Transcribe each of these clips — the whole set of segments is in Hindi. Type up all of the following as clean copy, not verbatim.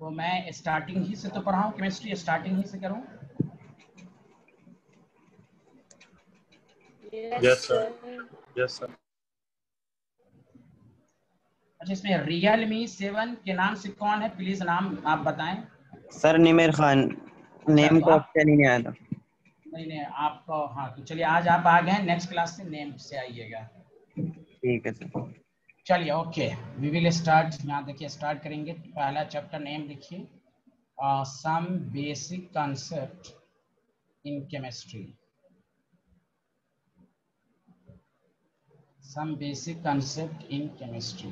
तो मैं स्टार्टिंग ही से तो पढ़ाऊँ, केमिस्ट्री स्टार्टिंग ही से करूँ? Yes sir. Yes sir. अच्छा, इसमें रियलमी 7 के नाम से कौन है, प्लीज नाम आप बताएं। सर निमिर खान, अच्छा, नेम तो को आप ऑप्शन ही नहीं आया था। नहीं आपको, हाँ तो चलिए आज आप आ गए, नेक्स्ट क्लास से नेम से आइएगा। ठीक है सर। चलिए ओके, वी विल स्टार्ट। यहाँ देखिए स्टार्ट करेंगे। पहला चैप्टर नेम लिखिए, some basic concept in chemistry. Some basic concept in chemistry.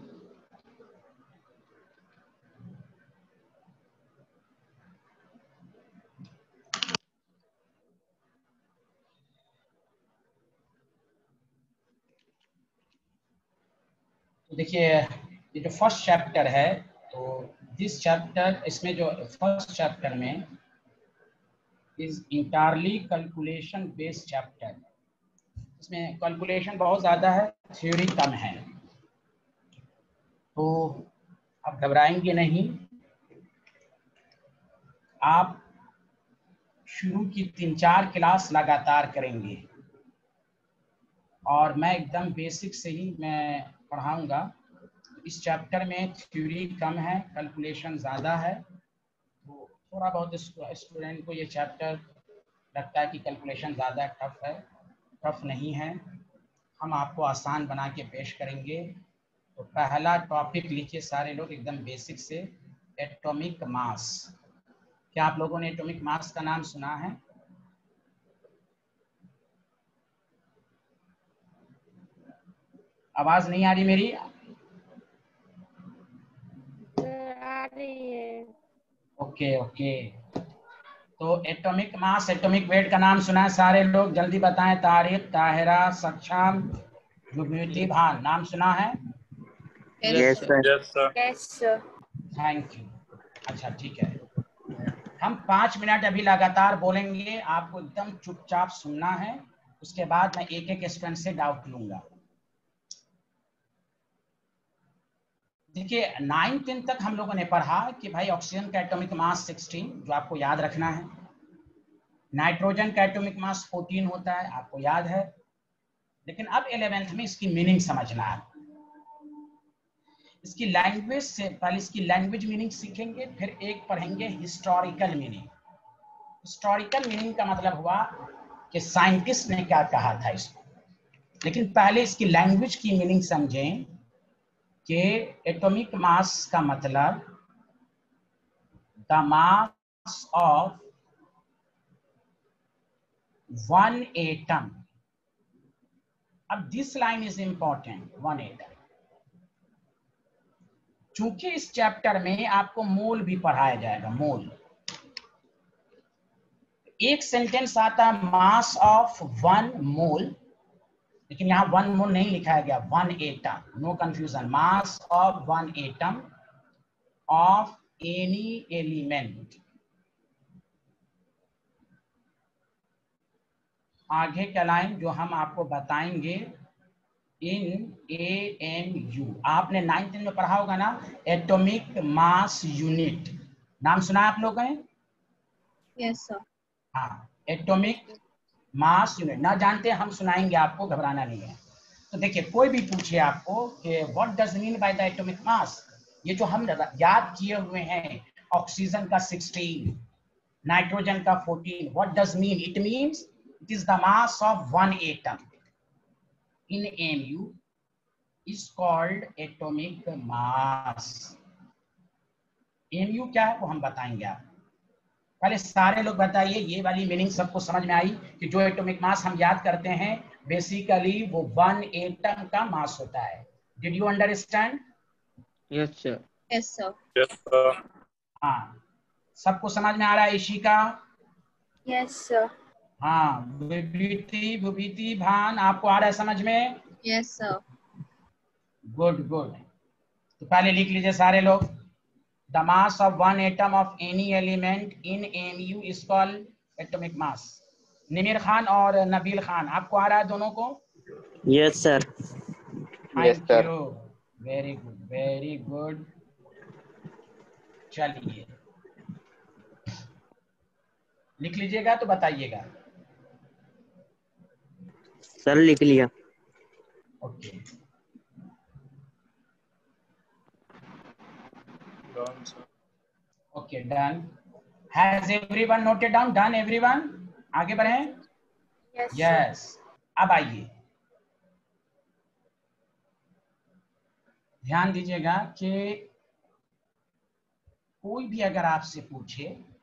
तो देखिए ये जो फर्स्ट चैप्टर है, तो दिस चैप्टर, इसमें जो फर्स्ट चैप्टर में is entirely calculation based chapter. इसमें कैलकुलेशन बहुत ज़्यादा है, थ्योरी कम है। तो आप घबराएंगे नहीं, आप शुरू की 3-4 क्लास लगातार करेंगे और मैं एकदम बेसिक से ही मैं पढ़ाऊंगा। इस चैप्टर में थ्योरी कम है, कैलकुलेशन ज़्यादा है। तो थोड़ा बहुत स्टूडेंट को ये चैप्टर लगता है कि कैलकुलेशन ज़्यादा टफ है। टफ नहीं है, हम आपको आसान बना के पेश करेंगे। तो पहला टॉपिक लिखिए सारे लोग एकदम बेसिक से, एटॉमिक मास। क्या आप लोगों ने एटॉमिक मास का नाम सुना है? आवाज नहीं आ रही मेरी? आ रही है। Okay okay. तो एटॉमिक मास, एटॉमिक वेट का नाम सुना है सारे लोग? जल्दी बताएं। तारिक, ताहिरा, सक्षम, जुबीती, भान, नाम सुना है? Yes sir. Yes sir. Yes sir. Thank you. अच्छा ठीक है, हम 5 मिनट अभी लगातार बोलेंगे, आपको एकदम चुपचाप सुनना है। उसके बाद मैं एक एक स्टूडेंट से डाउट लूंगा। देखिए 9-10 तक हम लोगों ने पढ़ा कि भाई ऑक्सीजन का एटॉमिक मास 16, जो आपको याद रखना है। नाइट्रोजन का एटॉमिक मास 14 होता है, आपको याद है। लेकिन अब 11th में इसकी मीनिंग समझना है। इसकी लैंग्वेज से पहले इसकी लैंग्वेज मीनिंग सीखेंगे, फिर एक पढ़ेंगे हिस्टोरिकल मीनिंग। हिस्टोरिकल मीनिंग का मतलब हुआ कि साइंटिस्ट ने क्या कहा था इसको। लेकिन पहले इसकी लैंग्वेज की मीनिंग समझें कि एटॉमिक मास का मतलब the mass of one atom. अब this line is important, one atom. चूंकि इस चैप्टर में आपको मोल भी पढ़ाया जाएगा, मोल। एक सेंटेंस आता है मास ऑफ वन मोल, लेकिन यहां वन मोल नहीं लिखाया गया, one atom, no confusion. Mass of one atom of any element. आगे का लाइन जो हम आपको बताएंगे, इन AMU। आपने 9th में पढ़ा होगा ना, एटॉमिक मास यूनिट। नाम सुना है आप लोगों ने? Yes sir. हाँ, एटॉमिक मास यूनिट। ना जानते हम सुनाएंगे आपको, घबराना नहीं है। तो देखिए कोई भी पूछे आपको कि what does mean by the atomic mass, ये जो हम याद किए हुए हैं, ऑक्सीजन का 16, नाइट्रोजन का 14, what does mean? It means it is the mass of one atom in AMU is called atomic mass। AMU क्या है वो हम बताएंगे आप। पहले सारे लोग बताइए, ये वाली मीनिंग सबको समझ में आई कि जो एटॉमिक मास हम याद करते हैं बेसिकली वो वन एटम का मास होता है। Did you understand? Yes sir. Yes sir. Yes sir. हाँ, सबको समझ में आ रहा है इशिका? Yes sir. हाँ, भूभीति, भान, आपको आ रहा है समझ में? Yes sir. Good good. तो पहले लिख लीजिए सारे लोग, the mass of one atom of any element in AMU is called atomic mass. Nimir Khan और नबील खान, आपको आ रहा है दोनों को? Yes sir. Thank you, very good very good. चलिए लिख लीजिएगा तो बताइएगा। सर लिख लिया। Okay Done, sir. Okay done. Has everyone noted down? Done everyone, आगे बढ़ें। Yes, sir. यस अब आइए ध्यान दीजिएगा कि कोई भी अगर आपसे पूछे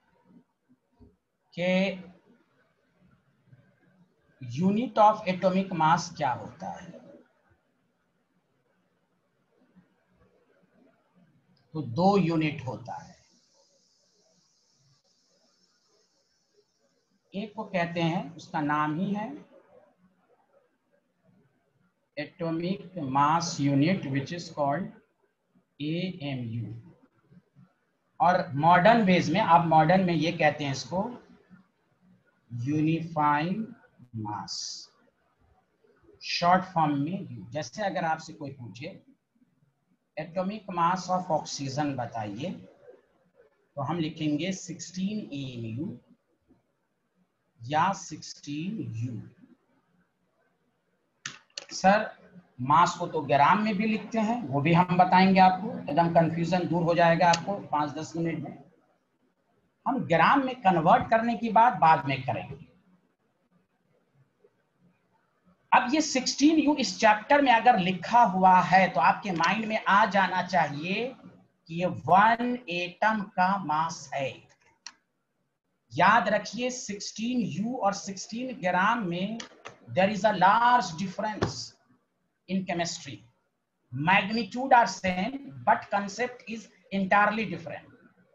कि यूनिट ऑफ एटॉमिक मास क्या होता है, तो 2 यूनिट होता है। एक को कहते हैं, उसका नाम ही है atomic mass unit which is called AMU, और मॉडर्न वेज में, आप मॉडर्न में ये कहते हैं इसको यूनिफाइड मास, शॉर्ट फॉर्म में U। जैसे अगर आपसे कोई पूछे एटॉमिक मास ऑफ ऑक्सीजन बताइए, तो हम लिखेंगे 16 AMU या 16U। सर मास को तो ग्राम में भी लिखते हैं, वो भी हम बताएंगे आपको, एकदम कंफ्यूजन दूर हो जाएगा आपको 5-10 मिनट में। हम ग्राम में कन्वर्ट करने की बात बाद में करेंगे। अब ये 16U इस चैप्टर में अगर लिखा हुआ है तो आपके माइंड में आ जाना चाहिए कि ये 1 एटम का मास है। याद रखिए 16U और 16 ग्राम में there is a large difference in chemistry. Magnitude are same but concept is entirely different.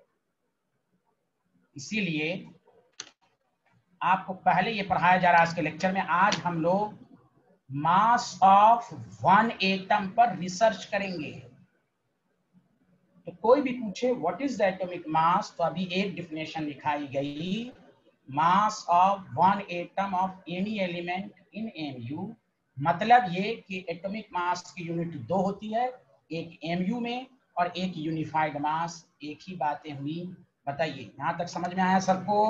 इसीलिए आपको पहले ये पढ़ाया जा रहा है आज के लेक्चर में। आज हम लोग मास ऑफ 1 एटम पर रिसर्च करेंगे। तो कोई भी पूछे what is the atomic mass, तो अभी एक डिफिनेशन दिखाई गई, mass of 1 atom of any element in MU। मतलब ये कि एटॉमिक मास की यूनिट 2 होती है, एक MU में और एक यूनिफाइड मास। एक ही बातें हुई, बताइए यहाँ तक समझ में आया सबको?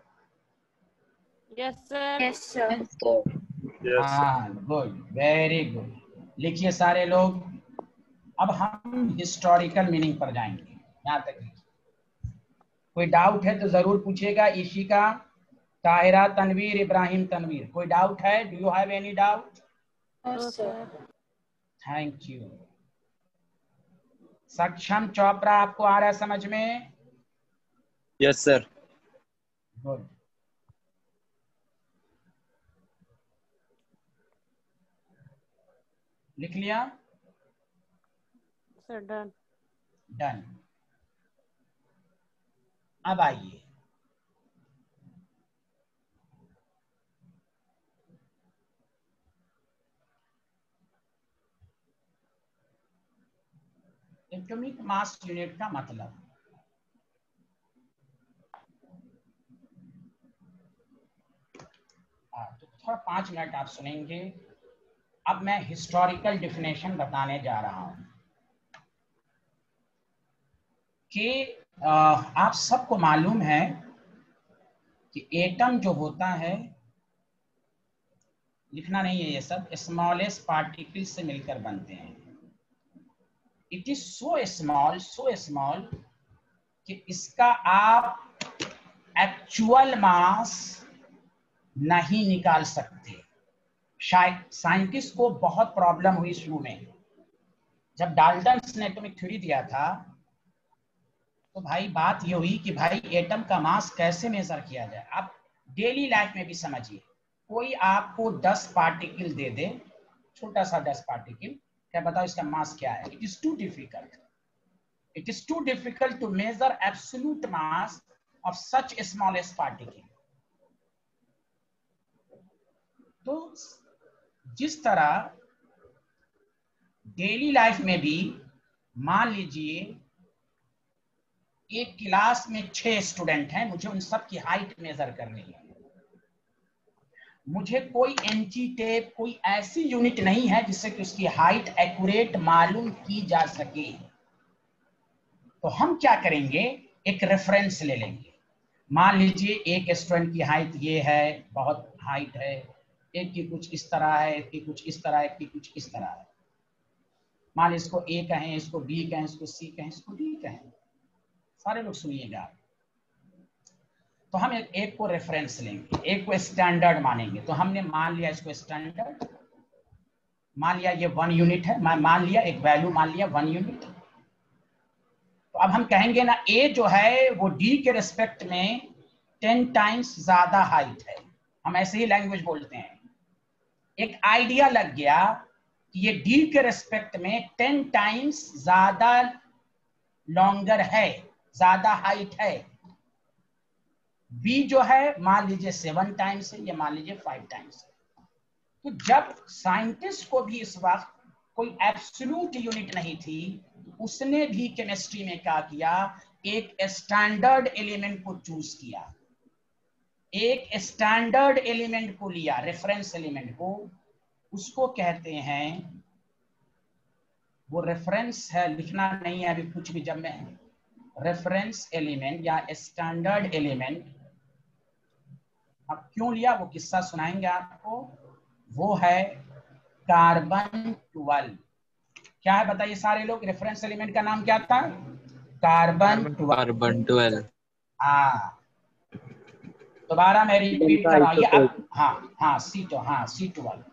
Yes, sir. Yes, sir. Yes, sir. हाँ गुड, वेरी गुड। लिखिए सारे लोग। अब हम हिस्टोरिकल मीनिंग पर जाएंगे, यहाँ तक लिखिए। कोई डाउट है तो जरूर पूछिएगा। इशिका, ताहिरा, तनवीर, इब्राहिम, तनवीर, कोई डाउट है? Do you have any doubt? No, sir. Thank you. Saksham Chopra, आपको आ रहा है समझ में? Yes sir. गुड। लिख लिया? Sir, done. डन। अब आइए एटॉमिक मास यूनिट का मतलब। तो थोड़ा 5 मिनट आप सुनेंगे। अब मैं हिस्टोरिकल डिफिनेशन बताने जा रहा हूं कि आप सबको मालूम है कि एटम जो होता है, लिखना नहीं है ये सब, स्मॉलेस्ट पार्टिकल से मिलकर बनते हैं। इट इज सो स्मॉल कि इसका आप एक्चुअल मास नहीं निकाल सकते। शायद साइंटिस्ट को बहुत प्रॉब्लम हुई शुरू में, जब डाल्टन ने एटॉमिक थ्योरी दिया था, तो भाई बात ये हुई कि भाई एटम का मास कैसे मेजर किया जाए। आप डेली लाइफ में भी समझिए, कोई आपको 10 पार्टिकल दे दे, छोटा सा 10 पार्टिकल, क्या बताओ इसका मास क्या है? It is too difficult, it is too difficult to measure absolute mass of such smallest particle. तो जिस तरह डेली लाइफ में भी, मान लीजिए एक क्लास में 6 स्टूडेंट हैं, मुझे उन सब की हाइट मेजर करनी है। मुझे कोई इंची टेप, कोई ऐसी यूनिट नहीं है जिससे कि उसकी हाइट एक्यूरेट मालूम की जा सके। तो हम क्या करेंगे, एक रेफरेंस ले लेंगे। मान लीजिए एक स्टूडेंट की हाइट ये है, बहुत हाइट है, एक की कुछ इस तरह है, एक की कुछ इस तरह है, एक की कुछ इस तरह है। मान लीजिए इसको ए कहें, इसको बी कहें, इसको सी कहें, इसको डी कहें। सारे लोग सुनिएगा। तो हम एक को रेफरेंस लेंगे, एक को स्टैंडर्ड मानेंगे। तो हमने मान लिया इसको स्टैंडर्ड, मान लिया ये 1 यूनिट है, मान लिया एक वैल्यू मान लिया 1 यूनिट। तो अब हम कहेंगे ना ए जो है वो डी के रिस्पेक्ट में 10 टाइम्स ज्यादा हाइट है। हम ऐसे ही लैंग्वेज बोलते हैं। एक आइडिया लग गया कि ये डी के रिस्पेक्ट में 10 टाइम्स ज्यादा लॉन्गर है, ज्यादा हाइट है। बी जो है मान लीजिए 7 टाइम्स है, या मान लीजिए 5 टाइम्स है। तो जब साइंटिस्ट को भी इस वक्त कोई एब्सोल्यूट यूनिट नहीं थी, उसने भी केमिस्ट्री में क्या किया, एक स्टैंडर्ड एलिमेंट को चूज किया, एक स्टैंडर्ड एलिमेंट को लिया, रेफरेंस एलिमेंट को। उसको कहते हैं, वो रेफरेंस है, लिखना नहीं है अभी कुछ भी, जब मैं रेफरेंस एलिमेंट या स्टैंडर्ड एलिमेंट अब क्यों लिया वो किस्सा सुनाएंगे आपको। वो है कार्बन 12। क्या है बताइए सारे लोग, रेफरेंस एलिमेंट का नाम क्या था, कार्बन 12। हाँ, दोबारा मैं रिपीट कर रहा हूँ ये अब। हाँ C12।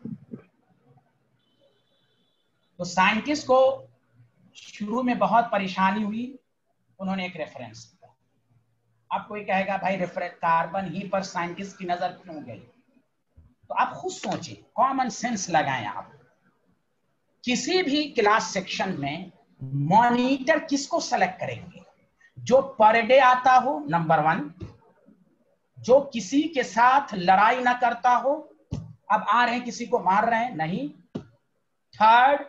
तो साइंटिस्ट को शुरू में बहुत परेशानी हुई, उन्होंने एक रेफरेंस दिया। अब कोई कहेगा भाई रेफरेंस कार्बन ही पर साइंटिस्ट की नजर क्यों गई। तो आप खुद सोचें, कॉमन सेंस लगाएं आप। किसी भी क्लास सेक्शन में मॉनिटर किसको सेलेक्ट करेंगे, जो पर डे आता हो, नंबर 1, जो किसी के साथ लड़ाई ना करता हो, अब आ रहे हैं किसी को मार रहे हैं नहीं, 3rd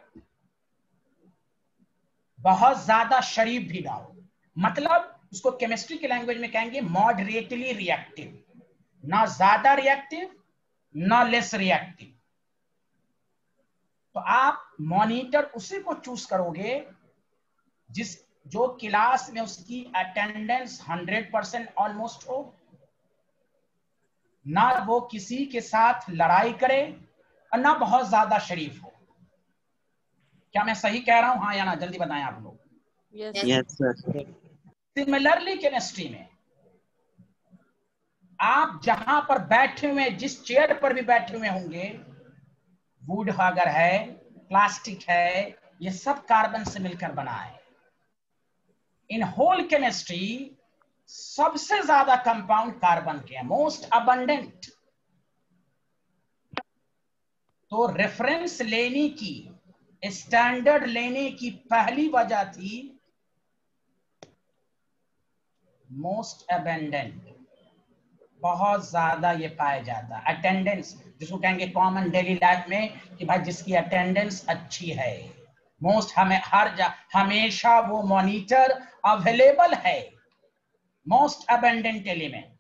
बहुत ज्यादा शरीफ भी ना हो, मतलब उसको केमिस्ट्री के लैंग्वेज में कहेंगे मॉडरेटली रिएक्टिव, ना ज्यादा रिएक्टिव ना लेस रिएक्टिव। तो आप मॉनिटर उसी को चूज करोगे जो क्लास में उसकी अटेंडेंस 100% ऑलमोस्ट हो, ना वो किसी के साथ लड़ाई करे और ना बहुत ज्यादा शरीफ हो। क्या मैं सही कह रहा हूं, हाँ या ना, जल्दी बताएं आप लोग। Yes sir. सिमिलरली केमिस्ट्री में आप जहां पर बैठे हुए, जिस चेयर पर भी बैठे हुए होंगे, वुड अगर है, प्लास्टिक है, ये सब कार्बन से मिलकर बना है। इन होल केमिस्ट्री सबसे ज्यादा कंपाउंड कार्बन के हैं, मोस्ट अबंडेंट। तो रेफरेंस लेने की, स्टैंडर्ड लेने की पहली वजह थी मोस्ट अबंडेंट, बहुत ज्यादा ये पाया जाता है। अटेंडेंस जिसको कहेंगे कॉमन डेली लाइफ में कि भाई जिसकी अटेंडेंस अच्छी है, मोस्ट, हमें हमेशा वो मॉनिटर अवेलेबल है, मोस्ट अबंडेंट एलिमेंट।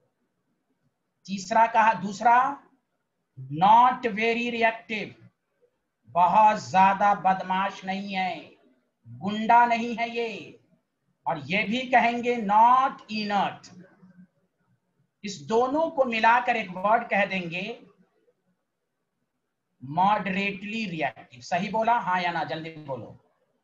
दूसरा नॉट वेरी रिएक्टिव, बहुत ज्यादा बदमाश नहीं है, गुंडा नहीं है ये। और ये भी कहेंगे नॉट इनर्ट। इस दोनों को मिलाकर एक वर्ड कह देंगे मॉडरेटली रिएक्टिव। सही बोला, हाँ या ना, जल्दी बोलो।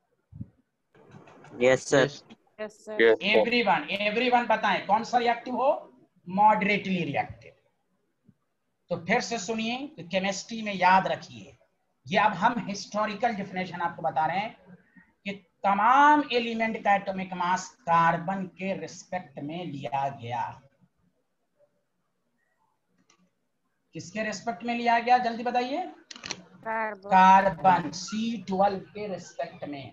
Yes sir. एवरीवन बताएं कौन सा रिएक्टिव हो, मॉडरेटली रिएक्टिव। तो फिर से सुनिए, तो केमिस्ट्री में याद रखिए, ये अब हम हिस्टोरिकल डेफिनेशन आपको बता रहे हैं कि तमाम एलिमेंट का एटॉमिक मास कार्बन के रिस्पेक्ट में लिया गया। किसके रिस्पेक्ट में लिया गया, जल्दी बताइए। कार्बन C12 के रिस्पेक्ट में।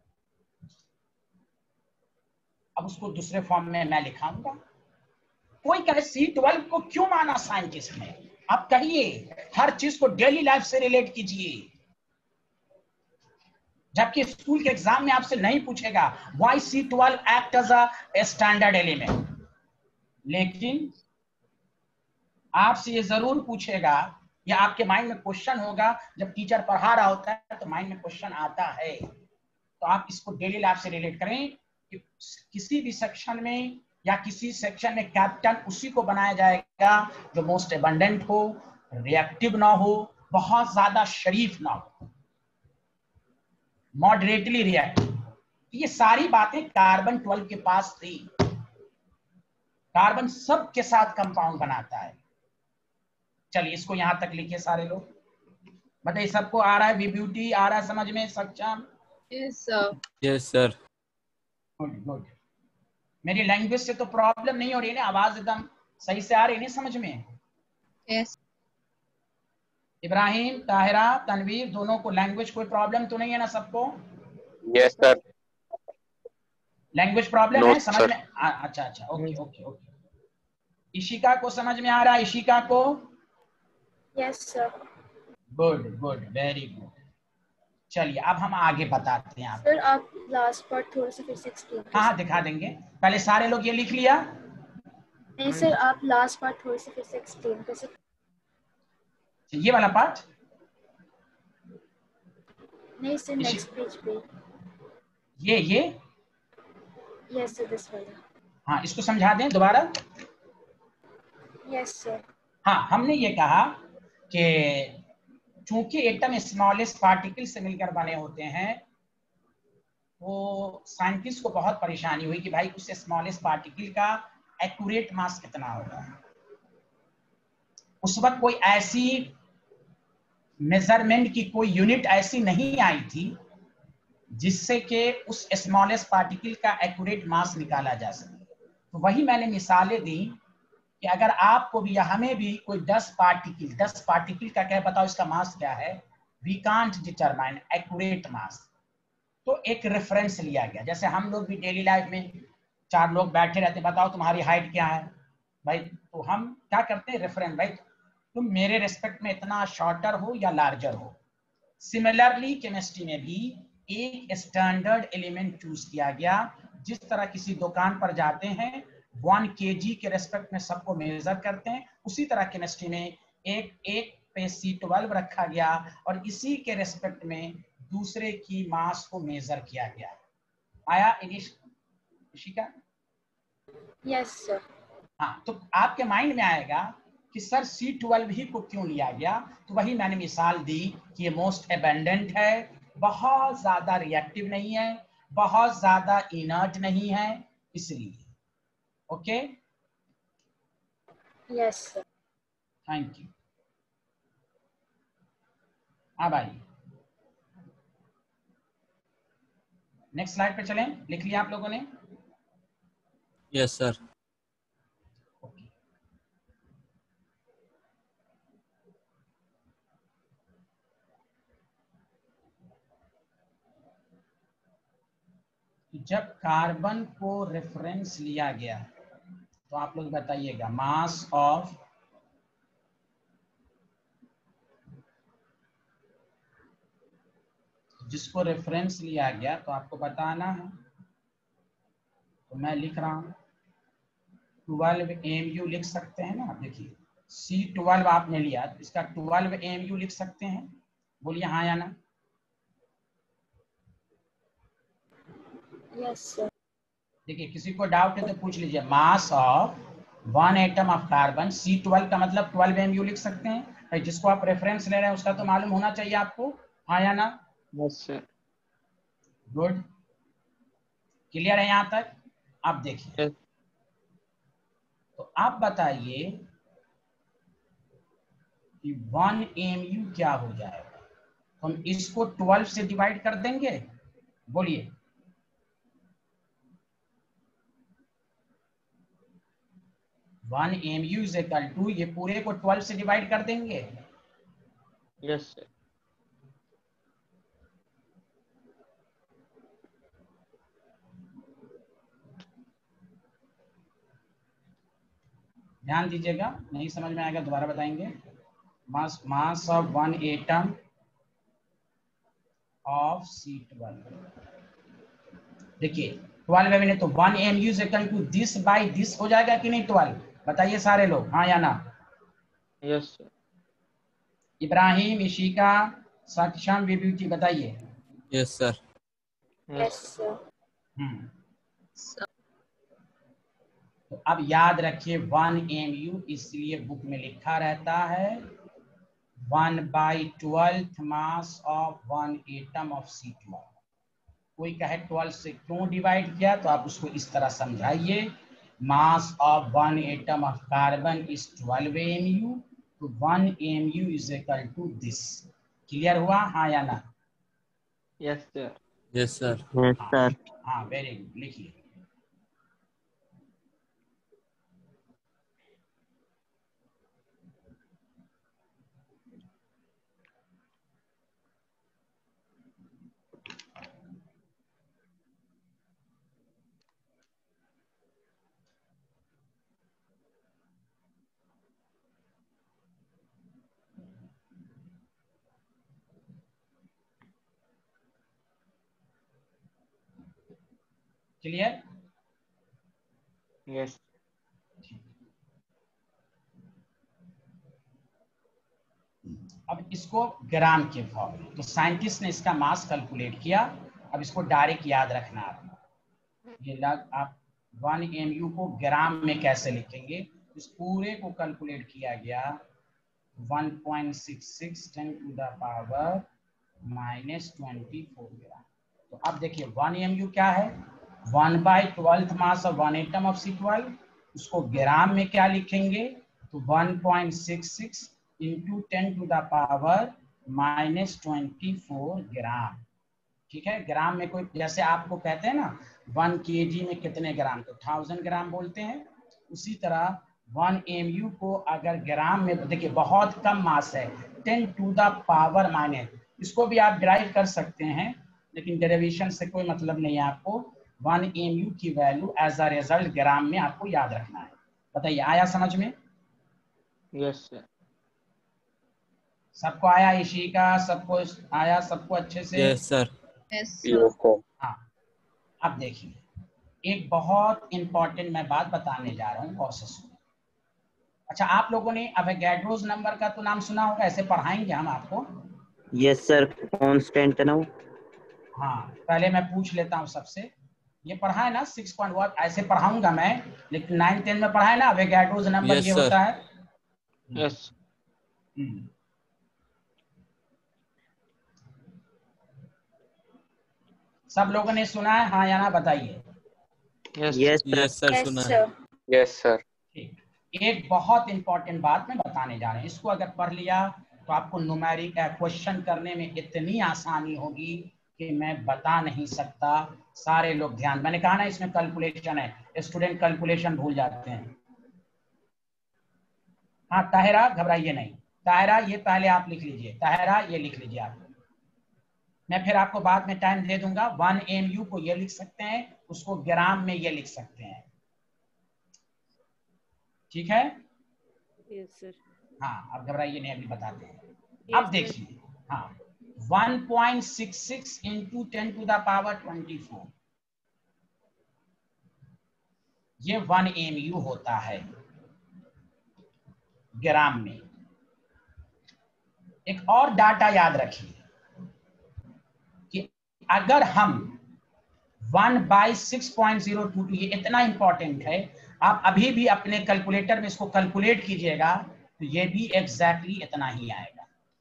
अब उसको दूसरे फॉर्म में मैं लिखाऊंगा। कोई कहे C12 को क्यों माना साइंटिस्ट ने, आप कहिए, हर चीज को डेली लाइफ से रिलेट कीजिए, जबकि स्कूल के एग्जाम में आपसे नहीं पूछेगा why C12 act as a standard element, लेकिन आपसे ये जरूर पूछेगा, या आपके माइंड में क्वेश्चन होगा, जब टीचर पढ़ा रहा होता है तो माइंड में क्वेश्चन आता है, तो आप इसको डेली लाइफ से रिलेट करें। कि किसी भी सेक्शन में या किसी सेक्शन में कैप्टन उसी को बनाया जाएगा जो मोस्ट एबंडेंट हो, रिएक्टिव ना हो, बहुत ज्यादा शरीफ ना हो, मॉडरेटली रिएक्टिव। ये सारी बातें कार्बन 12 के पास थी। कार्बन सब के साथ कंपाउंड बनाता है। चलिए इसको यहां तक लिखिए सारे लोग। बताइए सबको आ रहा है? विभूति आ रहा है समझ में? Saksham? Yes sir. Yes sir. Good good. मेरी लैंग्वेज से तो प्रॉब्लम नहीं हो रही है ना? आवाज एकदम सही से आ रही है ना समझ में? यस। इब्राहिम, ताहिरा, तनवीर दोनों को लैंग्वेज कोई प्रॉब्लम तो नहीं है ना सबको? Yes sir. Language problem no है समझ सर। में? अच्छा अच्छा, ओके ओके ओके। इशिका को समझ में आ रहा है? इशिका को? Yes sir. Good good, very good. चलिए अब हम आगे बताते हैं आपको। सर आप लास्ट पार्ट थोड़ा सा फिर से एक्सप्लेन कर हाँ सकते दिखा देंगे। पहले सारे लोग ये लिख लिया? नहीं सर, आप लास्ट पार्ट थोड़ा सा फिर से एक्सप्लेन कर सकते? ये वाला पार्ट? नहीं सर, नेक्स्ट पेज पे। ये यस सर, दिस वाला। हाँ, इसको समझा दें दोबारा। Yes sir. हाँ, हमने ये कहा कि चूंकि एटम स्मॉलेस्ट पार्टिकल से मिलकर बने होते हैं, तो साइंटिस्ट को बहुत परेशानी हुई कि भाई उस स्मॉलेस्ट पार्टिकल का एक्यूरेट मास कितना होगा। उस वक्त कोई ऐसी मेजरमेंट की कोई यूनिट ऐसी नहीं आई थी जिससे कि उस स्मॉलेस्ट पार्टिकल का एक्यूरेट मास निकाला जा सके। तो वही मैंने मिसालें दी कि अगर आपको भी या हमें भी कोई 10 पार्टिकल का क्या बताओ इसका मास क्या है, we can't determine accurate mass. तो एक रेफरेंस लिया गया। जैसे हम लोग भी डेली लाइफ में 4 लोग बैठे रहते हैं, बताओ तुम्हारी हाइट क्या है भाई, तो हम क्या करते हैं? रेफरेंस, भाई तुम मेरे रिस्पेक्ट में इतना शॉर्टर हो या लार्जर हो। सिमिलरली केमिस्ट्री में भी एक स्टैंडर्ड एलिमेंट चूज किया गया। जिस तरह किसी दुकान पर जाते हैं 1 kg के रेस्पेक्ट में सबको मेजर करते हैं, उसी तरह केमिस्ट्री में एक पे C12 रखा गया और इसी के रेस्पेक्ट में दूसरे की मास को मेजर किया गया। आया इशिका? Yes sir. हाँ, तो आपके माइंड में आएगा कि सर C12 ही को क्यों लिया गया। तो वही मैंने मिसाल दी कि ये मोस्ट एबंडेंट है, बहुत ज्यादा रिएक्टिव नहीं है, बहुत ज्यादा इनर्ट नहीं है, इसलिए। Okay, yes sir. Thank you. अब आइए नेक्स्ट स्लाइड पे चलें। लिख लिया आप लोगों ने? Yes sir. जब कार्बन को रेफरेंस लिया गया तो आप लोग बताइएगा मास ऑफ जिसको रेफरेंस लिया गया तो आपको बताना है। तो मैं लिख रहा हूं 12 AMU लिख सकते हैं ना। देखिए C12 आपने लिया तो इसका 12 AMU लिख सकते हैं। बोलिए हाँ या ना? Yes sir. देखिए किसी को डाउट है तो पूछ लीजिए। Mass of 1 atom of carbon C12 का मतलब 12 AMU लिख सकते हैं। जिसको आप रेफरेंस ले रहे हैं उसका तो मालूम होना चाहिए आपको, हाँ या ना? Yes sir. गुड, क्लियर है यहाँ तक? आप देखिए Yes. तो आप बताइए कि 1 AMU क्या हो जाएगा। हम इसको 12 से डिवाइड कर देंगे। बोलिए 1 AMU इज इक्वल टू, ये पूरे को 12 से डिवाइड कर देंगे। Yes sir. ध्यान दीजिएगा, नहीं समझ में आएगा दोबारा बताएंगे। Mass of 1 atom of C12। देखिए 12 में तो 1 AMU is equal to this by this हो जाएगा कि नहीं 12? बताइए सारे लोग हाँ या ना? Yes sir. इब्राहिम, इशिका, सक्षम, विभूति बताइए। Yes sir. Yes sir. तो अब याद रखिए 1 mu इसलिए बुक में लिखा रहता है 1/12 mass of 1 atom of C12। कोई कहे 12 से क्यों डिवाइड किया, तो आप उसको इस तरह समझाइए, mass of 1 atom of carbon is 12 mu, तो 1 mu is equal to this. Clear हुआ, हाँ या ना? Yes sir. Yes sir. Yes sir. हाँ वेरी गुड, लिखिए। क्लियर? यस। अब इसको ग्राम के फॉर्म में, तो साइंटिस्ट ने इसका मास कैलकुलेट किया। अब इसको डायरेक्ट याद रखना आपको, ये लग आप 1 mu को ग्राम में कैसे लिखेंगे, इस पूरे को कैलकुलेट किया गया 1.66 10 टू द पावर -24 ग्राम। तो अब देखिए 1 mu क्या है, 1/12 mass of 1 atom of C12, उसको ग्राम में क्या लिखेंगे, तो 1.66 into 10 to the power -24 gram. ठीक है, ग्राम में कोई, जैसे आपको कहते हैं ना 1 kg में कितने ग्राम, तो 1000 ग्राम बोलते हैं। उसी तरह 1 mu को अगर ग्राम में, देखिए बहुत कम मास है, 10 टू द पावर माइनस, इसको भी आप ड्राइव कर सकते हैं, लेकिन डेरिवेशन से कोई मतलब नहीं है। आपको 1 mu की value as a result gram में आपको याद रखना है। बताइए, आया समझ में? Yes sir. सबको आया? इशिका सबको आया? सबको अच्छे से? Yes sir. Yes, yes sir. Sir. हाँ, अब देखिए एक बहुत इंपॉर्टेंट मैं बात बताने जा रहा हूँ प्रोसेस में। अच्छा, आप लोगों ने अवोगाड्रोस नंबर का तो नाम सुना होगा, ऐसे पढ़ाएंगे हम आपको। यस सर, कांस्टेंट ना हो। हाँ, पहले मैं पूछ लेता हूँ सबसे, ये पढ़ा है ना 6.1, ऐसे पढ़ाऊंगा मैं, लेकिन 9 10 में पढ़ा है ना अवोगाड्रोस नंबर Yes, ये sir. होता है। यस। हम्म। सब लोगों ने सुना है, हाँ या ना बताइए। Yes. Yes sir. Yes sir, Yes, सुना है। sir. Yes sir. ठीक, एक बहुत इंपॉर्टेंट बात मैं बताने जा रहे हैं, इसको अगर पढ़ लिया तो आपको न्यूमेरिक क्वेश्चन करने में इतनी आसानी होगी कि मैं बता नहीं सकता। सारे लोग ध्यान, मैंने कहा ना इसमें कैलकुलेशन है, स्टूडेंट कैलकुलेशन भूल जाते हैं। हाँ ताहिरा, घबराइए नहीं, ताहिरा ये पहले आप लिख लीजिए, ताहिरा ये लिख लीजिए आप, मैं फिर आपको बाद में टाइम दे दूंगा। 1 mu को ये लिख सकते हैं, उसको ग्राम में ये लिख सकते हैं, ठीक है? Yes sir. हाँ, अब घबराइए नहीं, अभी बताते हैं। Yes, अब देखिए, हाँ 1.66 इंटू 10 टू द पावर 24, ये 1 mu होता है ग्राम में। एक और डाटा याद रखिए कि अगर हम 1/6.022, ये इतना इंपॉर्टेंट है, आप अभी भी अपने कैलकुलेटर में इसको कैलकुलेट कीजिएगा तो ये भी एग्जैक्टली इतना ही आएगा।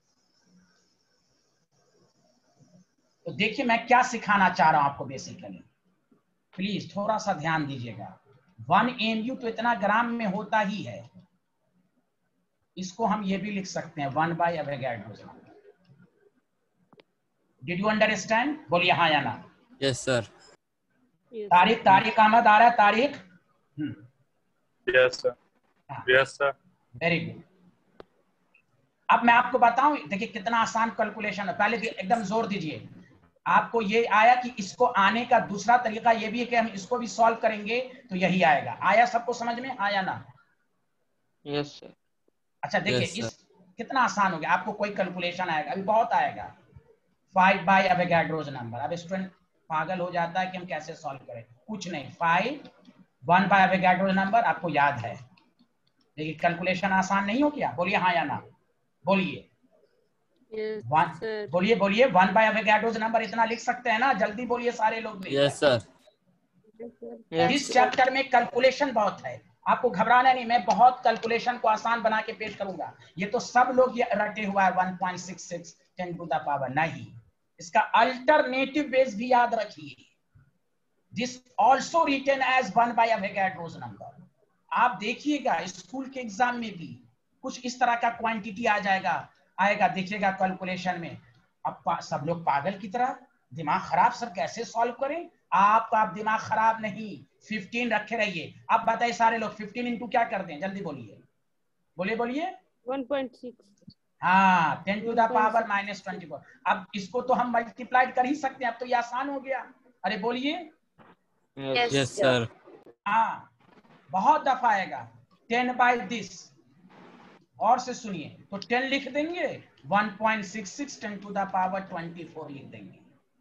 तो देखिए मैं क्या सिखाना चाह रहा हूं आपको बेसिकली, प्लीज थोड़ा सा ध्यान दीजिएगा। 1 mu तो इतना ग्राम में होता ही है, इसको हम ये भी लिख सकते हैं 1/Avogadro's number। Did you understand? बोलिए हाँ या ना। Yes sir. तारिक, तारिक अहमद आ रहा है, Tariq? Yes sir. Yes sir. Very good. अब मैं आपको बताऊं, देखिए कितना आसान कैलकुलेशन है। पहले एकदम जोर दीजिए, आपको ये आया कि इसको आने का दूसरा तरीका ये भी है कि हम इसको भी सॉल्व करेंगे तो यही आएगा। आया सबको समझ में, हाँ या ना? Yes sir. अच्छा देखिए Yes, इस कितना आसान हो गया, आपको कोई कैलकुलेशन आएगा, अभी बहुत आएगा। 5/Avogadro's number. अब स्टूडेंट पागल हो जाता है कि हम कैसे सॉल्व करें, कुछ नहीं, 5 1/Avogadro's नंबर आपको याद है, लेकिन कैलकुलेशन आसान नहीं हो गया? बोलिए हाँ या ना, बोलिए। बोलिए बोलिए 1/Avogadro's नंबर इतना लिख सकते हैं ना? जल्दी बोलिए सारे लोग। Yes sir. Yes, इस sir. चैप्टर में कैलकुलेशन बहुत है, आपको घबराना नहीं, मैं बहुत कैलकुलेशन को आसान बना के पेश करूंगा। ये तो सब लोग ये रटे हुआ है 1.66 10 टू द पावर, नहीं, इसका अल्टरनेटिव बेस भी याद रखिए। This also written as 1 by Avogadro's number. आप देखिएगा स्कूल के एग्जाम में भी कुछ इस तरह का क्वांटिटी आ आएगा देखिएगा कैलकुलेशन में। अब सब लोग पागल की तरह दिमाग खराब, सर कैसे सॉल्व करें? आपका दिमाग खराब नहीं, 15 रखे रहिए। अब बताइए सारे लोग 15 इंटू क्या कर दें, जल्दी बोलिए, बोलिए 1.6। हाँ, 10 टू द पावर -24। अब इसको तो हम मल्टीप्लाइड कर ही सकते हैं, अब तो ये आसान हो गया। अरे बोलिए। Yes. Yes, sir. हाँ, बहुत दफा आएगा 10 बाई दिस, और से सुनिए तो 10 लिख देंगे, 1.66 10 टू द पावर 24 लिख देंगे,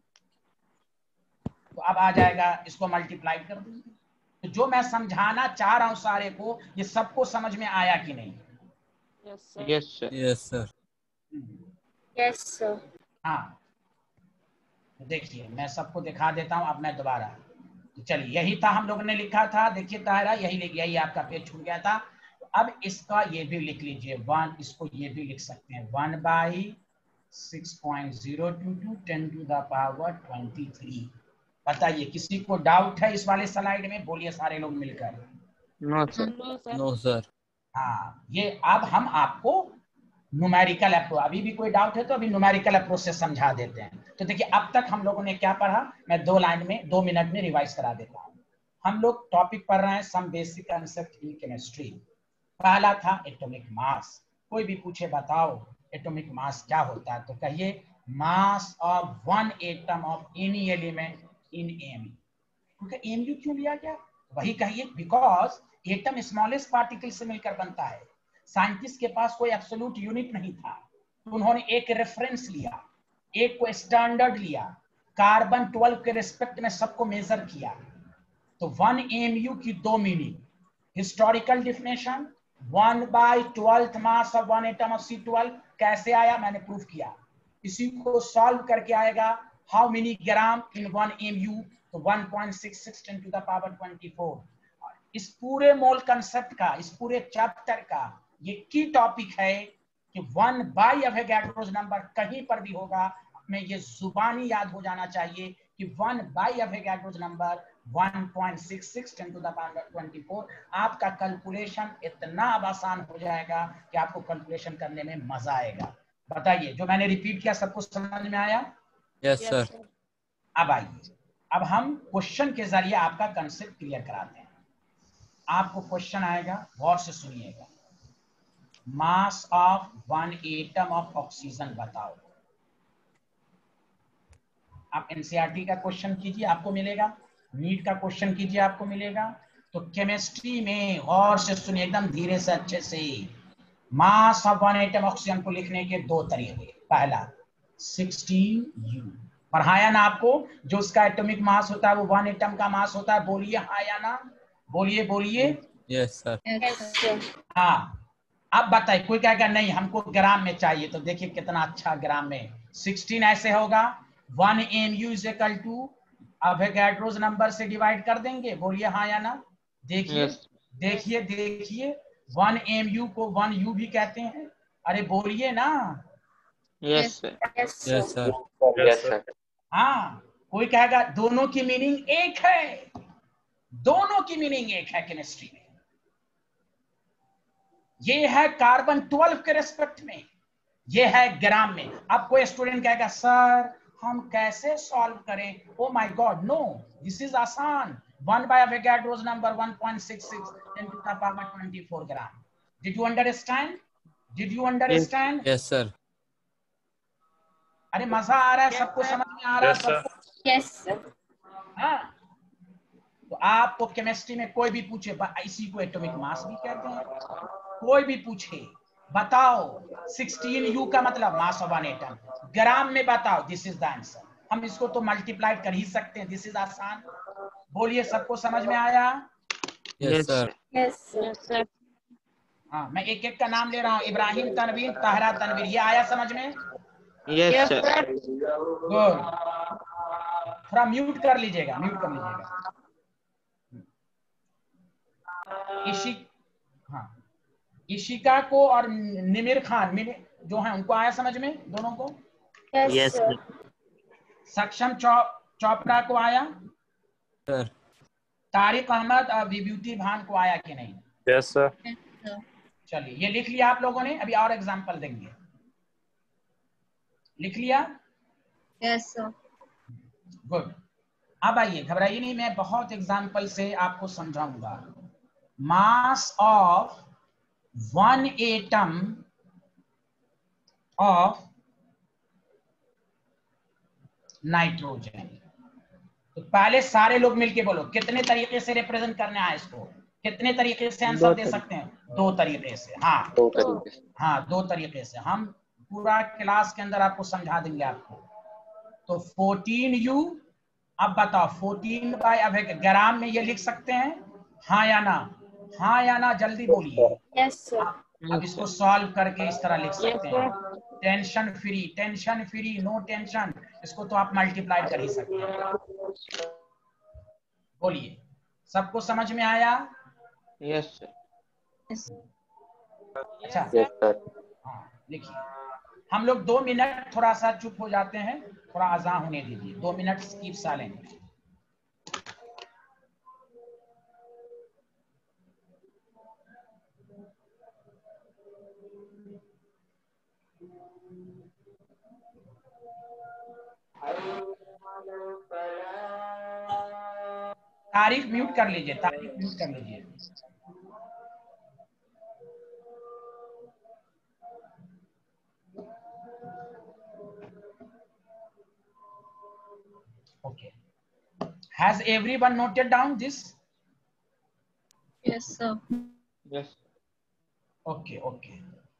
तो अब आ जाएगा, इसको मल्टीप्लाई कर देंगे। तो जो मैं समझाना चाह रहा हूं सारे को, ये सबको समझ में आया कि नहीं? Yes, sir. Yes, sir. Yes, sir. Yes, sir. हाँ, तो देखिए मैं सबको दिखा देता हूं। अब मैं दोबारा, तो चलिए यही था हम लोगों ने लिखा था, देखिए तारा यही आपका पेज छूट गया था। तो अब इसका ये भी लिख लीजिए 1, इसको ये भी लिख सकते हैं 1 बाई 6.022 10 टू द पावर 23। बताइए किसी को डाउट है इस वाले स्लाइड में? बोलिए सारे लोग मिलकर। No, sir. No, sir. No, sir. हाँ, ये अब हम आपको न्यूमेरिकल अप्रोच, अभी भी कोई डाउट है तो अभी न्यूमेरिकल अप्रोच से समझा देते हैं। तो देखिए अब तक हम लोगों ने क्या पढ़ा, मैं 2 मिनट में रिवाइज करा देता हूँ। हम लोग टॉपिक पढ़ रहे हैं some basic concept in chemistry. पहला था एटॉमिक मास। कोई भी पूछे बताओ एटॉमिक मास क्या होता है, तो कहिए mass of one atom of any element in MU. क्योंकि एमयू क्यों लिया गया? वही कहिए बिकॉज एटम स्मॉलेस्ट पार्टिकल से मिलकर बनता है। साइंटिस्ट के पास कोई एब्सोल्यूट यूनिट नहीं था, तो उन्होंने एक रेफरेंस लिया, एक को स्टैंडर्ड लिया, कार्बन 12 के रिस्पेक्ट में सबको मेजर किया। तो 1 एमयू की 2 meaning, historical definition 1/12 mass of 1 atom of C12 कैसे आया, मैंने प्रूफ किया। इसी को सॉल्व करके आएगा how many gram in 1 MU, तो 1.66 10 टू द पावर 24। इस पूरे मोल कंसेप्ट का, इस पूरे चैप्टर का ये की टॉपिक है कि 1 बाई अवोगाड्रोस नंबर कहीं पर भी होगा, हमें ये जुबानी याद हो जाना चाहिए कि 1 by Avogadro's number 1.66 10 to the power 24। आपका कैलकुलेशन इतना अब आसान हो जाएगा कि आपको कैलकुलेशन करने में मजा आएगा। बताइए जो मैंने रिपीट किया सबको समझ में आया? Yes, sir. अब आइए, अब हम क्वेश्चन के जरिए आपका कंसेप्ट क्लियर कराते हैं। आपको क्वेश्चन आएगा, गौर से सुनिएगा। Mass of 1 atom of oxygen बताओ। आप एनसीईआरटी का क्वेश्चन कीजिए, आपको मिलेगा। नीट का क्वेश्चन कीजिए, आपको मिलेगा। तो केमिस्ट्री में गौर से सुनिए, एकदम धीरे से अच्छे से। मास ऑफ 1 एटम ऑक्सीजन को लिखने के 2 तरीके। पहला 16U, पढ़ाया ना आपको, जो उसका एटॉमिक मास होता है वो 1 एटम का मास होता है। बोलिए हाँ या ना, बोलिए। Yes, sir. Yes, sir. हाँ, अब बताइए, कोई कहेगा नहीं हमको ग्राम में चाहिए, तो देखिए कितना अच्छा ग्राम में 16 ऐसे होगा 1 mu is equal to Avogadro's number से डिवाइड कर देंगे। बोलिए हाँ या ना। देखिए Yes. देखिए 1 mu को 1U भी कहते हैं। अरे बोलिए ना। Yes, sir. Yes, sir. Yes, sir. Yes, sir. हाँ, कोई कहेगा दोनों की मीनिंग एक है, दोनों की मीनिंग एक है केमिस्ट्री में। ये है कार्बन 12 के रेस्पेक्ट में, ये है ग्राम में। अब कोई स्टूडेंट कहेगा सर हम कैसे सॉल्व करें? Oh my God, no, this is आसान। 1 by Avogadro's number 1.66 10 to the power 24 gram. Did you understand? Yes, sir. अरे मजा आ रहा है, सबको समझ में आ रहा है? Yes, sir. सबको? Yes, sir. हाँ, तो आपको केमिस्ट्री में कोई भी पूछे, इसी को एटॉमिक मास भी कहते हैं। कोई भी पूछे बताओ 16U का मतलब मास ऑफ 1 एटम, ग्राम में बताओ, दिस इज द आंसर। हम इसको तो मल्टीप्लाई कर ही सकते हैं, दिस इज आसान। बोलिए सबको समझ में आया? Yes, sir. Yes, sir. Yes, sir. हाँ, मैं एक एक का नाम ले रहा हूँ। इब्राहिम तनवीर, ताहरा तनवीर, ये आया समझ में? Yes, sir. गुड। थोड़ा म्यूट कर लीजिएगा, म्यूट कर लीजिएगा। हाँ, इशिका को और निमिर खान जो है उनको आया समझ में दोनों को? Yes sir. सक्षम चोपड़ा को आया? सर। तारिक अहमद और विभूति भान को आया कि नहीं? Yes sir. चलिए ये लिख लिया आप लोगों ने, अभी और एग्जांपल देंगे। लिख लिया? Yes sir. गुड। अब आइए, घबराइए नहीं, मैं बहुत एग्जांपल से आपको समझाऊंगा। Mass of 1 atom of nitrogen. तो पहले सारे लोग मिलके बोलो कितने तरीके से रिप्रेजेंट करना है इसको, कितने तरीके से आंसर दे सकते हैं? 2 तरीके से। हाँ 2 तरीके से। हाँ 2 तरीके से। हम पूरा क्लास के अंदर आपको समझा देंगे आपको। तो 14U, अब बताओ 14 बाय, अब ग्राम में ये लिख सकते हैं? हाँ या ना? हाँ या ना, जल्दी बोलिए। Yes sir. अब इसको सॉल्व करके इस तरह लिख सकते हैं, टेंशन फ्री, नो टेंशन, इसको तो आप मल्टीप्लाई कर ही सकते हैं। बोलिए, सबको समझ में आया? Yes sir. अच्छा, यस सर। हाँ लिखिए। हम लोग 2 मिनट थोड़ा सा चुप हो जाते हैं, थोड़ा अज़ान होने दीजिए, 2 minute keep silent. Tariq mute कर लीजिए, तारीख म्यूट कर लीजिए। Okay. Has everyone noted down this? Yes sir. Yes. Okay, okay.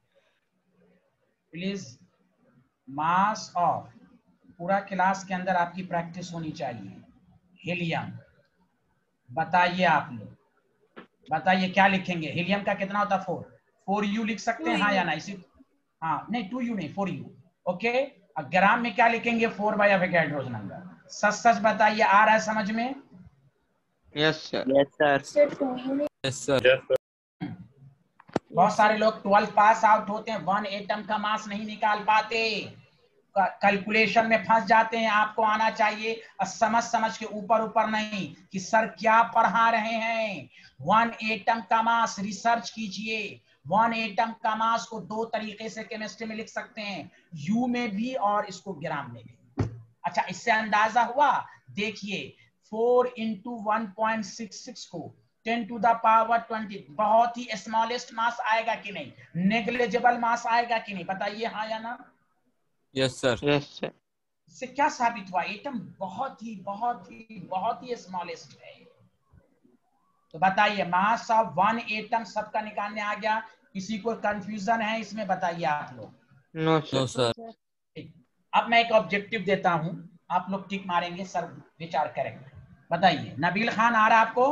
Please mass of, पूरा क्लास के अंदर आपकी प्रैक्टिस होनी चाहिए। हीलियम, बताइए आप लोग, बताइए क्या लिखेंगे? हीलियम का कितना होता है? 4U लिख सकते हैं? हाँ या ना? इसी, हाँ नहीं 2U नहीं 4U। ओके, अब ग्राम में क्या लिखेंगे? 4 बाय एवोगाड्रोस नंबर। सच सच बताइए, आ रहा है समझ में? Yes sir. Yes sir. Yes sir. Yes sir. बहुत सारे लोग 12 पास आउट होते हैं, 1 एटम का मास नहीं निकाल पाते, कैलकुलेशन में फंस जाते हैं। आपको आना चाहिए समझ समझ के, ऊपर ऊपर नहीं कि सर क्या पढ़ा रहे हैं। 1 एटम का मास, रिसर्च कीजिए। 1 एटम का मास को 2 तरीके से केमिस्ट्री में लिख सकते हैं, यू में भी और इसको ग्राम में भी। अच्छा, इससे अंदाजा हुआ? देखिए 4 × 1.66 को 10 to the power 20, बहुत ही स्मॉलेस्ट मास आएगा कि नहीं? नेग्लिजिबल मास आएगा कि नहीं? बताइए हाँ या ना? Yes sir. Yes sir. इससे क्या साबित हुआ? एटम बहुत ही स्मॉलेस्ट है। तो बताइए, मास ऑफ 1 एटम सबका निकालने आ गया? किसी को कंफ्यूजन है इसमें? बताइए आप लोग। No no sir. सर। अब मैं एक ऑब्जेक्टिव देता हूं, आप लोग टिक मारेंगे, सर विचार करेंगे। बताइए, नबील खान आ रहा है आपको?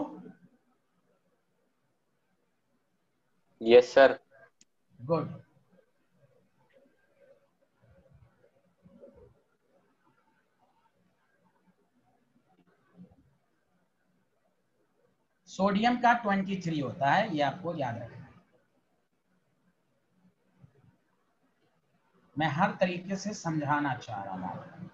Yes sir. गुड। सोडियम का 23 होता है, ये आपको याद रखना है। मैं हर तरीके से समझाना चाह रहा हूं।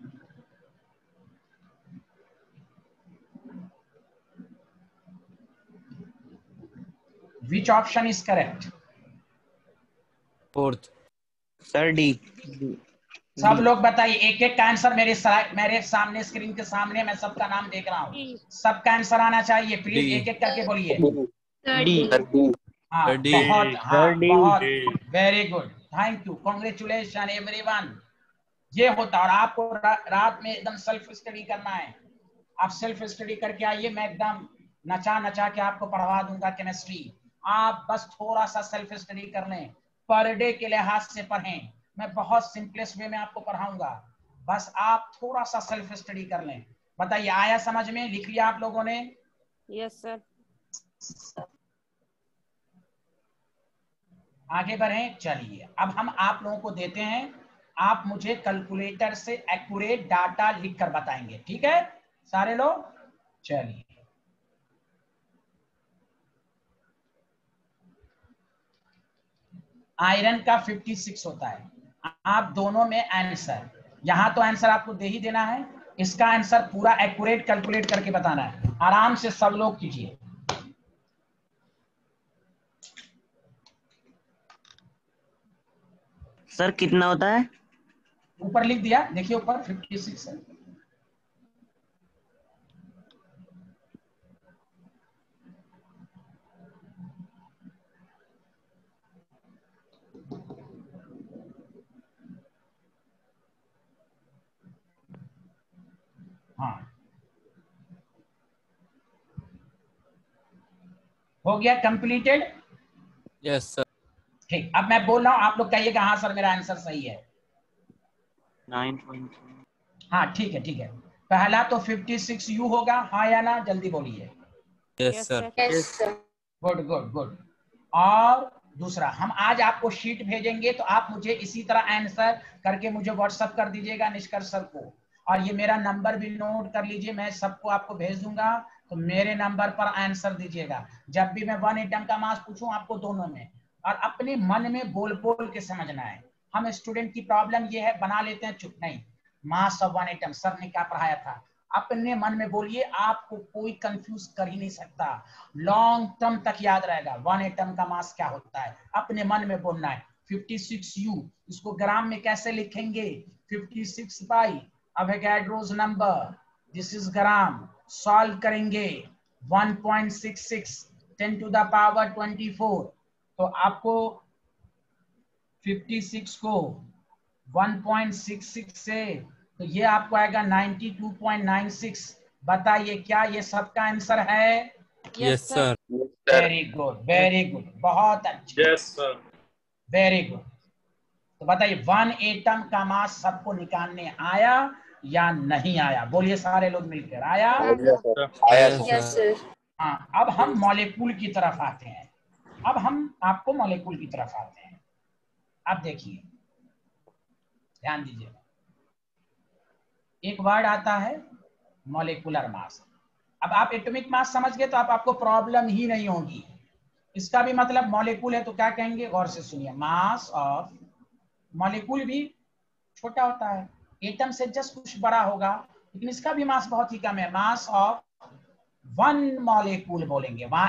Which option is correct? 4th। Sir D. सब लोग बताइए, एक एक का आंसर मेरे सामने, स्क्रीन के सामने, मैं सबका नाम देख रहा हूँ, सबका आंसर आना चाहिए। प्लीज एक एक करके बोलिए। डी। हाँ डी। बहुत, हाँ डी। बहुत, very good, thank you, congratulation everyone. ये होता, और आपको रात में एकदम सेल्फ स्टडी करना है। आप सेल्फ स्टडी करके आइए, मैं एकदम नचा नचा के आपको पढ़वा दूंगा केमिस्ट्री। आप बस थोड़ा सा सेल्फ स्टडी कर लें, पर डे के लिहाज से पढ़ें। मैं बहुत सिंपलेस्ट वे में आपको पढ़ाऊंगा, बस आप थोड़ा सा सेल्फ स्टडी कर लें। बताइए, आया समझ में? लिख लिया आप लोगों ने? Yes sir. आगे बढ़ें। चलिए, अब हम आप लोगों को देते हैं, आप मुझे कैलकुलेटर से एक्यूरेट डाटा लिखकर बताएंगे, ठीक है सारे लोग? चलिए, आयरन का 56 होता है। आप दोनों में आंसर, यहाँ तो आंसर आपको दे ही देना है, इसका आंसर पूरा एक्यूरेट कैलकुलेट करके बताना है। आराम से सब लोग कीजिए। सर कितना होता है? ऊपर लिख दिया, देखिए ऊपर 56 है। हाँ, हो गया कंप्लीटेड। Yes sir. ठीक, अब मैं बोल रहा हूं, आप लोग कहिएगा हाँ सर मेरा आंसर सही है। 9.3। हाँ ठीक है ठीक है। पहला तो 56U होगा, हाँ या ना, जल्दी बोलिए। Yes sir. Yes sir. Good good good. और दूसरा, हम आज आपको शीट भेजेंगे तो आप मुझे इसी तरह आंसर करके मुझे व्हाट्सअप कर दीजिएगा निष्कर्ष सर को। और ये मेरा नंबर भी नोट कर लीजिए, मैं सबको आपको भेज दूंगा, तो मेरे नंबर पर आंसर दीजिएगा। जब भी मैं 1 एटम का मास पूछूं आपको दोनों में, और अपने मन में बोल बोल के समझना है। हम स्टूडेंट की प्रॉब्लम ये है, बना लेते हैं चुप नहीं। मास ऑफ 1 एटम सर ने क्या पढ़ाया था, अपने मन में बोलिए, आपको कोई कंफ्यूज कर ही नहीं सकता, लॉन्ग टर्म तक याद रहेगा। 1 एटम का मास क्या होता है, अपने मन में बोलना है। 56U, इसको ग्राम में कैसे लिखेंगे, 56 by Avogadro's number, this is gram. Solve करेंगे 1.66 10 टू द पावर 24, तो आपको 56 को 1.66 से, तो ये आपको आएगा 92.96। बताइए क्या ये सबका आंसर है? Yes sir. Very good very good, बहुत अच्छा, Yes, sir. Very good. तो बताइए 1 एटम का मास सबको निकालने आया या नहीं आया? बोलिए सारे लोग मिलकर, आया? Yes sir. हाँ, अब हम मॉलिक्यूल की तरफ आते हैं। अब हम आपको मॉलिक्यूल की तरफ आते हैं। अब देखिए, ध्यान दीजिए, एक वर्ड आता है मॉलिक्यूलर मास। अब आप एटॉमिक मास समझ गए तो आपको प्रॉब्लम ही नहीं होगी। इसका भी मतलब मॉलिक्यूल है तो क्या कहेंगे, गौर से सुनिए। मास ऑफ मॉलिक्यूल भी छोटा होता है, एटम से जस्ट कुछ बड़ा होगा, लेकिन इसका भी मास बहुत ही कम है। मास ऑफ 1 मॉलिक्यूल बोलेंगे, वहां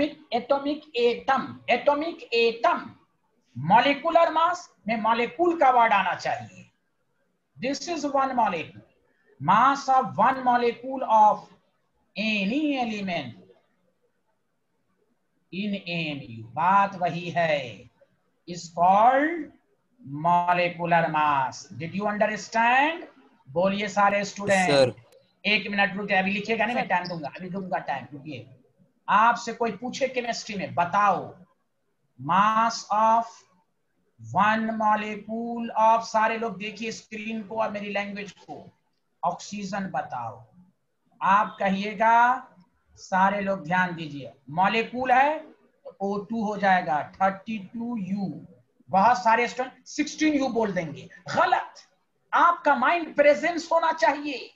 एटॉमिक एटम। मॉलिक्यूलर मास में मॉलिक्यूल का वर्ड आना चाहिए। This is 1 molecule, mass of 1 molecule of any element in AMU, बात वही है, is called molecular mass. Did you understand? बोलिए सारे स्टूडेंट। 1 मिनट रुके, अभी लिखिएगा नहीं, मैं टाइम दूंगा, अभी दूंगा टाइम। रुकिए, आपसे कोई पूछे केमिस्ट्री में, बताओ मास ऑफ 1 मॉलिक्यूल ऑफ, सारे लोग देखिए स्क्रीन को और मेरी लैंग्वेज को, ऑक्सीजन बताओ। आप कहिएगा, सारे लोग ध्यान दीजिए, मॉलिक्यूल है तो O2 हो जाएगा 32U। बहुत सारे स्टूडेंट 16U बोल देंगे, गलत। आपका माइंड प्रेजेंस होना चाहिए।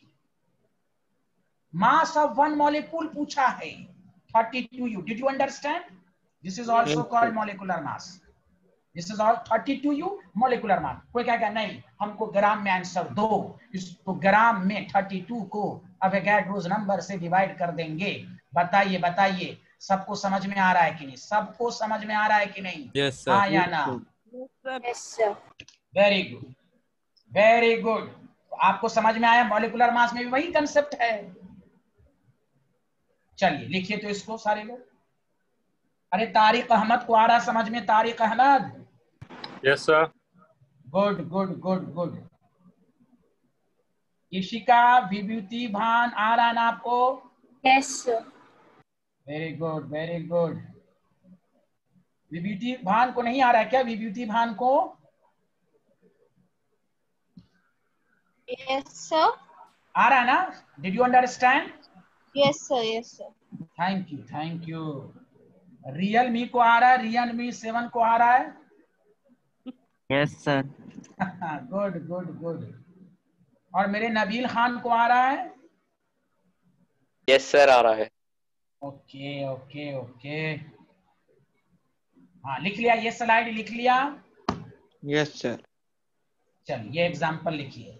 मास ऑफ 1 मॉलिक्यूल पूछा है, 32U। Did you understand? This is also called molecular mass. This is all 32U molecular mass. कोई कहेगा नहीं हमको ग्राम में आंसर दो, इसको ग्राम में 32 को अवोगाड्रोस नंबर से डिवाइड कर देंगे। बताइए बताइए, सबको समझ में आ रहा है कि नहीं? सबको समझ में आ रहा है कि नहीं? Yes sir. हाँ या ना? Yes sir. Very good very good. आपको समझ में आया, मॉलिक्यूलर मास में भी वही कंसेप्ट है। चलिए लिखिए तो इसको सारे लोग। अरे तारिक अहमद को आ रहा समझ में? Tariq Ahmed, Yes, sir. Good good good good. Ishika, Vibhuti, Bhan आ रहा ना आपको? Yes sir. Very good very good. Vibhuti Bhan को नहीं आ रहा है क्या? विभूति भान को Yes, sir. आ रहा है ना? Did you understand? Yes, sir. Yes, sir. Thank you thank you. Realme को आ रहा है? रियल मी 7 को आ रहा है? Yes sir. Good good good. और मेरे नबील खान को आ रहा है? यस सर आ रहा है। Okay okay okay. हाँ लिख लिया, ये स्लाइड लिख लिया? Yes sir. चलिए एग्जाम्पल लिखिए।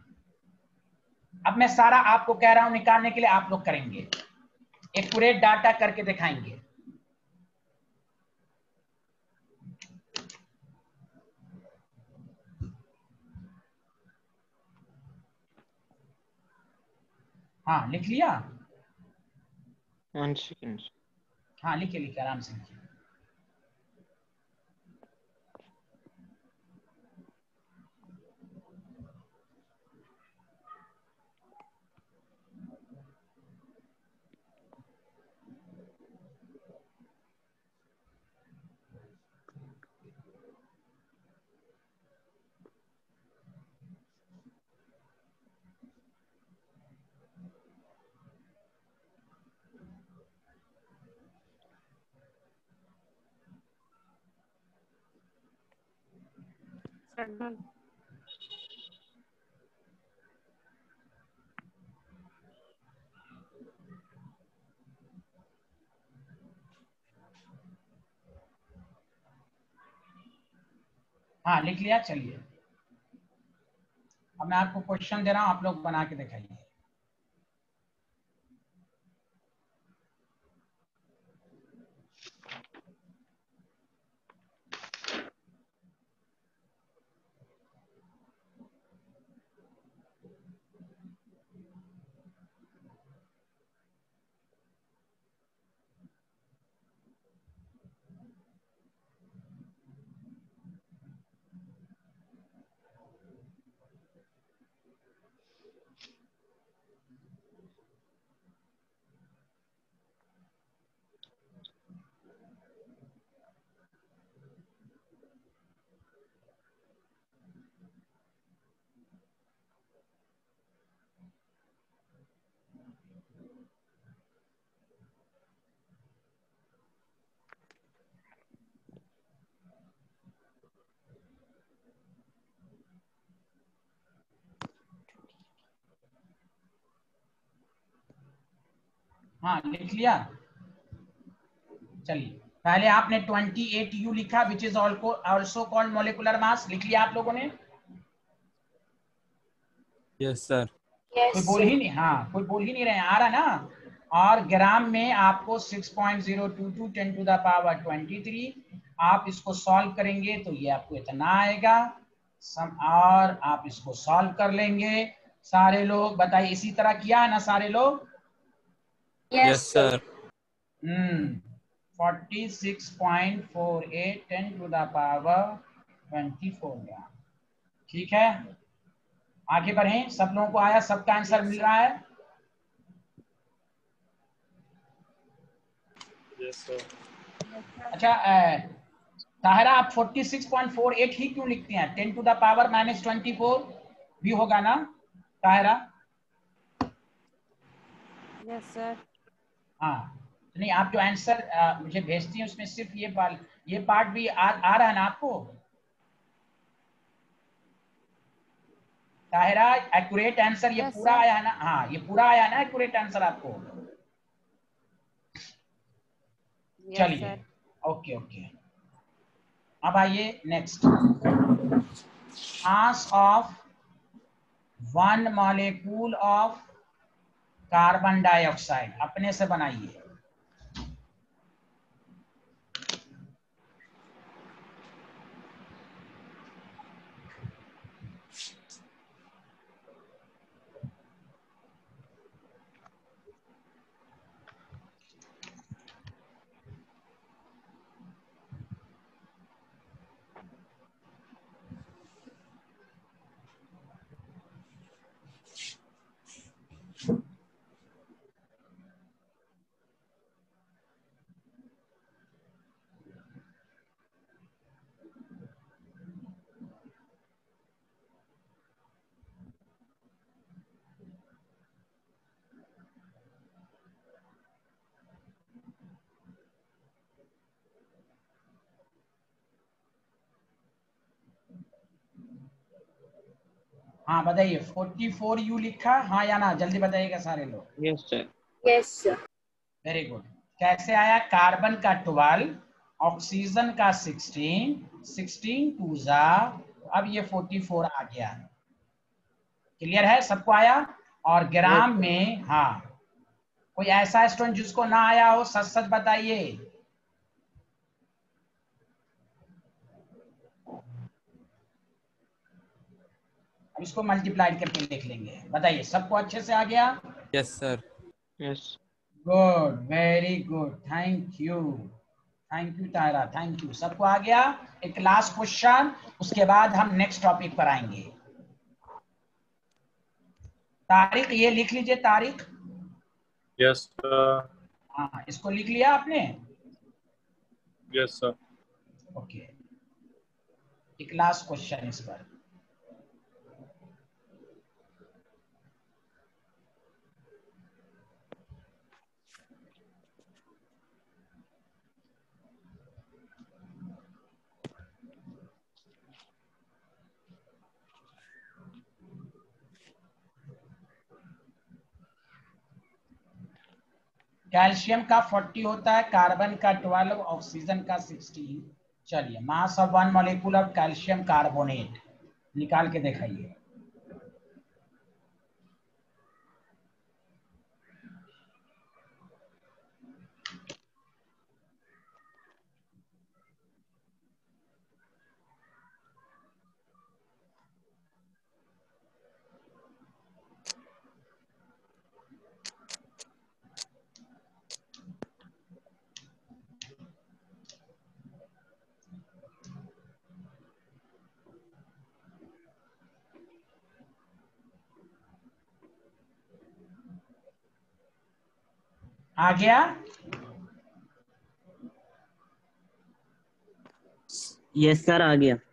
अब मैं सारा आपको कह रहा हूं निकालने के लिए, आप लोग करेंगे, एक्यूरेट डाटा करके दिखाएंगे। हाँ लिख लिया? 1 सेकंड। हाँ लिखिए लिखिए, आराम से लिखिए। हाँ लिख लिया। चलिए अब मैं आपको क्वेश्चन दे रहा हूं, आप लोग बना के दिखाइए। हाँ लिख लिया? चलिए पहले आपने 28U लिखा, which is also called molecular mass. लिख लिया आप लोगों ने? Yes sir. कोई बोल ही नहीं, हाँ कोई बोल ही नहीं रहे, आ रहा ना? और ग्राम में आपको 6.022 10 टू द पावर 23। आप इसको सॉल्व करेंगे तो ये आपको इतना आएगा और आप इसको सॉल्व कर लेंगे। सारे लोग बताइए, इसी तरह किया है ना सारे लोग? Yes sir. 46.48 10 to the power 24 gram. ठीक है, आगे बढ़ें। सब लोगों को आया? सबका आंसर मिल रहा है? Yes sir. अच्छा ताहिरा, आप 46.48 ही क्यों लिखते हैं? 10 टू द पावर -24 भी होगा ना ताहिरा? Yes sir. हाँ नहीं, आप जो आंसर मुझे भेजती हैं उसमें सिर्फ ये पार्ट भी आ रहा है ना आपको ताहिरा? एक्यूरेट आंसर ये Yes, पूरा sir. आया है ना? हाँ ये पूरा आया ना एक्यूरेट आंसर आपको? Yes, चलिए sir. Okay okay. अब आइए next. Mass of 1 molecule of carbon dioxide अपने से बनाइए। हाँ बताइए, 44U लिखा? हाँ या ना, जल्दी बताइएगा सारे लोग। Yes sir. Yes sir. Very good. कैसे आया? कार्बन का 12 ऑक्सीजन का 16, 16 टू जा, अब ये 44 आ गया। क्लियर है, सबको आया? और ग्राम में, हाँ, कोई ऐसा स्टूडेंट जिसको ना आया हो सच सच बताइए। अब इसको मल्टीप्लाई करके लिख लेंगे। बताइए, सबको अच्छे से आ गया? Yes sir. Yes. Good, very good, thank you, thank you Tara, thank you. सबको आ गया? एक लास्ट क्वेश्चन, उसके बाद हम नेक्स्ट टॉपिक पर आएंगे। तारीख ये लिख लीजिए, तारीख। Yes sir. हाँ, इसको लिख लिया आपने? Yes sir. ओके, एक लास्ट क्वेश्चन इस पर। कैल्शियम का 40 होता है, कार्बन का 12, ऑक्सीजन का 16। चलिए, mass of one molecule of calcium carbonate निकाल के दिखाइए। आ गया? यस सर, आ गया।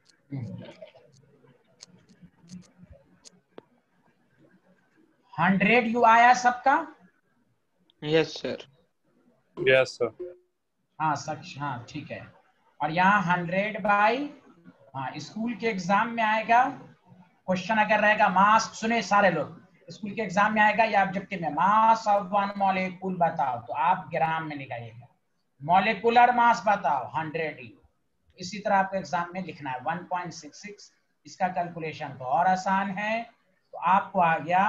100 यू आया सबका? Yes sir. Yes sir. हाँ सच, हाँ ठीक है। और यहाँ 100 बाई, हाँ, स्कूल के एग्जाम में आएगा क्वेश्चन, अगर रहेगा मास, सुने सारे लोग, स्कूल के एग्जाम में आएगा या ऑब्जेक्टिव में, मास ऑफ वन मॉलिक्यूल बताओ, तो आप ग्राम में निकालिएगा। मॉलिक्यूलर मास बताओ 100 यू। इसी तरह आपको एग्जाम में लिखना है 1.66। इसका कैलकुलेशन तो और आसान है, तो आपको आ गया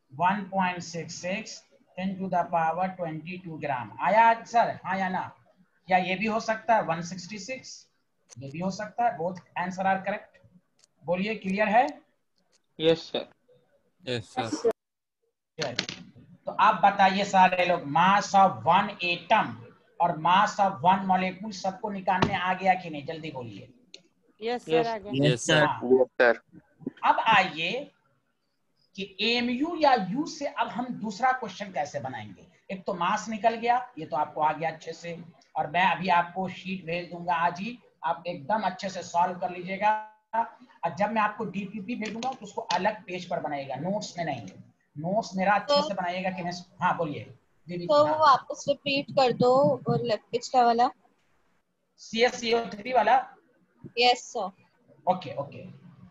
1.66 10⁻22 ग्राम। आया आंसर, हाँ या ना? या ये भी हो सकता है 166, ये भी हो सकता है। Both answer are correct. बोलिए, क्लियर है? Yes sir. Yes sir. तो आप बताइए सारे लोग, मास ऑफ वन एटम और मास ऑफ वन मॉलिक्यूल सबको निकालने आ गया कि नहीं? जल्दी बोलिए। यस सर, आ गया। Yes sir. हाँ, सर। अब आइए कि एमयू या यू से अब हम दूसरा क्वेश्चन कैसे बनाएंगे। एक तो मास निकल गया, ये तो आपको आ गया अच्छे से, और मैं अभी आपको शीट भेज दूंगा आज ही, आप एकदम अच्छे से सॉल्व कर लीजिएगा। और जब मैं आपको डीपीपी भेजूंगा तो उसको अलग पेज पर बनाएगा, नोट्स में नहीं। नोट्स मेरा अच्छे से बनाइएगा कि मैं, हाँ बोलिए दीदी। तो वो वापस रिपीट कर दो, और पिछला वाला। CaCO3 वाला? Yes sir. Okay okay.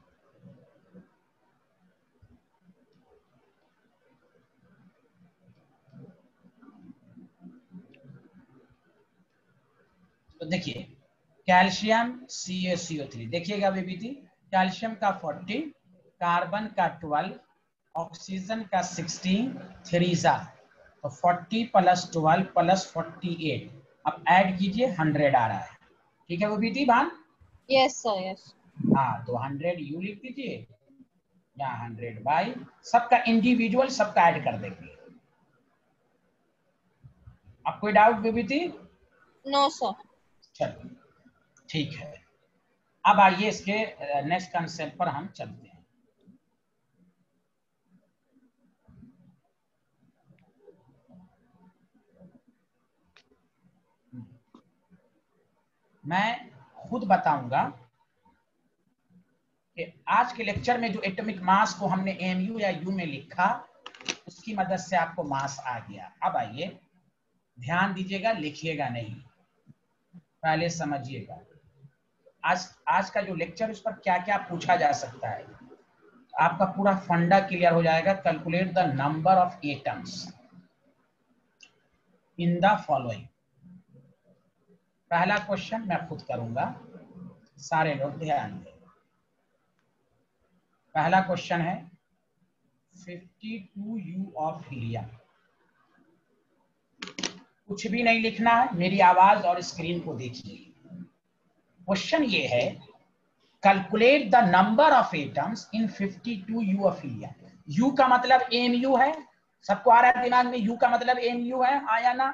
तो देखिए, कैल्शियम CaCO3, देखिएगा बेबी, कैल्शियम का 40, कार्बन का 12, ऑक्सीजन का 16, 3 जा, तो 40 + 12 + 48। अब ऐड कीजिए, 100 आ रहा है। ठीक है baby Bhan? Yes sir, yes. हाँ, तो 100 यू लिख दीजिए, यहाँ 100 बाई, सबका इंडिविजुअल सबका ऐड कर देंगे। अब कोई डाउट बेबी? No sir. चलो ठीक है। अब आइए इसके नेक्स्ट कंसेप्ट पर हम चलते हैं। मैं खुद बताऊंगा कि आज के लेक्चर में जो एटॉमिक मास को हमने एमयू या यू में लिखा, उसकी मदद से आपको मास आ गया। अब आइए ध्यान दीजिएगा, लिखिएगा नहीं, पहले समझिएगा। आज का जो लेक्चर, उस पर क्या क्या पूछा जा सकता है, आपका पूरा फंडा क्लियर हो जाएगा। Calculate the number of atoms in the following. पहला क्वेश्चन मैं खुद करूंगा, सारे लोग ध्यान दें। पहला क्वेश्चन है 52U ऑफ हीलियम। कुछ भी नहीं लिखना है, मेरी आवाज और स्क्रीन को देखिए। क्वेश्चन ये है, calculate the number of atoms in 52U of helium. U का मतलब AMU है, सबको आ रहा है दिमाग में? U का मतलब AMU है, आया ना?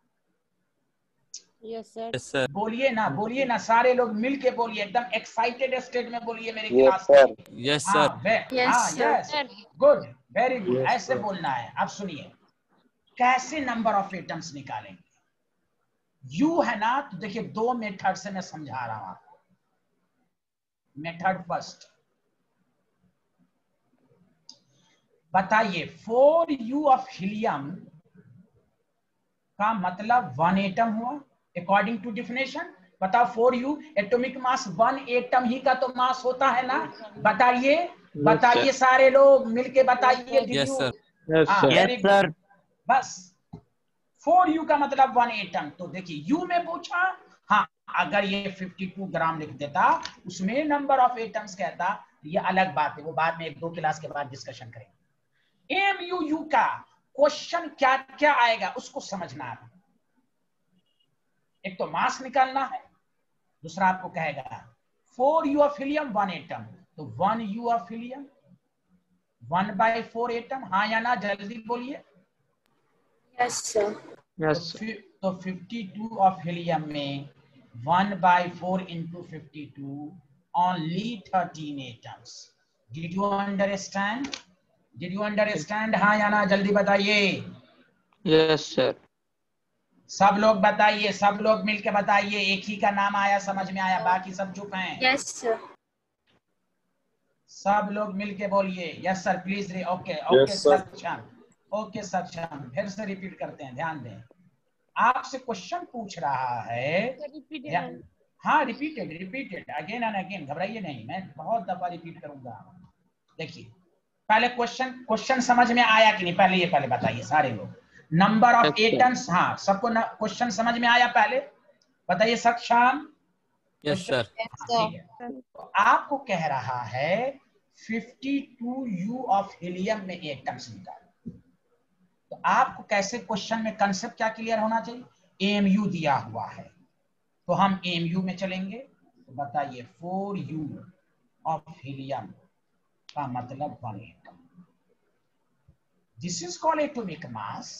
Yes sir. Yes sir. बोलिए ना, सारे लोग मिल के बोलिए, एकदम एक्साइटेड स्टेट में बोलिए मेरे क्लास में। Yes sir. Yes, good, very good, ऐसे बोलना है। अब सुनिए, कैसे नंबर ऑफ एटम्स निकालेंगे? यू है ना, तो देखिए 2 मेथड से मैं समझा रहा हूं आपको। मेथड फर्स्ट, बताइए 4U ऑफ हीलियम का मतलब 1 एटम हुआ अकॉर्डिंग टू डिफिनेशन। बताओ 4U एटॉमिक मास 1 एटम ही का तो मास होता है ना? बताइए सारे लोग मिलके बताइए। Yes sir. Yes sir. बस 4U का मतलब 1 एटम। तो देखिए U में पूछा, हाँ अगर ये 52 ग्राम लिख देता, उसमें नंबर ऑफ एटम्स कहता, ये अलग बात है, वो बाद में 1-2 क्लास के बाद डिस्कशन करेंगे। AMU का क्वेश्चन क्या क्या आएगा उसको समझना है। एक तो मास निकालना है, दूसरा आपको कहेगा 4U ऑफ हीलियम 1 एटम, तो 1U ऑफ हीलियम 1/4 एटम, हाँ या ना, जल्दी बोलिए। Yes sir. तो 52 ऑफ हीलियम में 1/4 into 52, only 13 atoms. Did you understand? हाँ या ना, जल्दी बताइए। Yes sir. सब लोग बताइए, सब लोग मिलके बताइए। एक ही का नाम आया, समझ में आया, बाकी सब चुप हैं। Yes sir. सब लोग मिलके बोलिए yes sir please. Okay Saksham, okay Saksham, फिर से रिपीट करते हैं, ध्यान दें। आपसे क्वेश्चन पूछ रहा है, हाँ रिपीटेड अगेन एंड अगेन, घबराइए नहीं, मैं बहुत दफा रिपीट करूंगा। देखिए पहले क्वेश्चन समझ में आया कि नहीं, पहले बताइए सारे लोग। नंबर ऑफ एटम्स, हाँ सबको क्वेश्चन समझ में आया? पहले बताइए सक्षम। Yes sir. ठीक है, तो आपको कह रहा है 52U ऑफ हीलियम में एटम्स निकालो। तो आपको कैसे क्वेश्चन में कंसेप्ट क्या क्लियर होना चाहिए? AMU दिया हुआ है, तो हम AMU में चलेंगे। तो बताइए 4U ऑफ हीलियम का मतलब 1 atom. This is called atomic mass.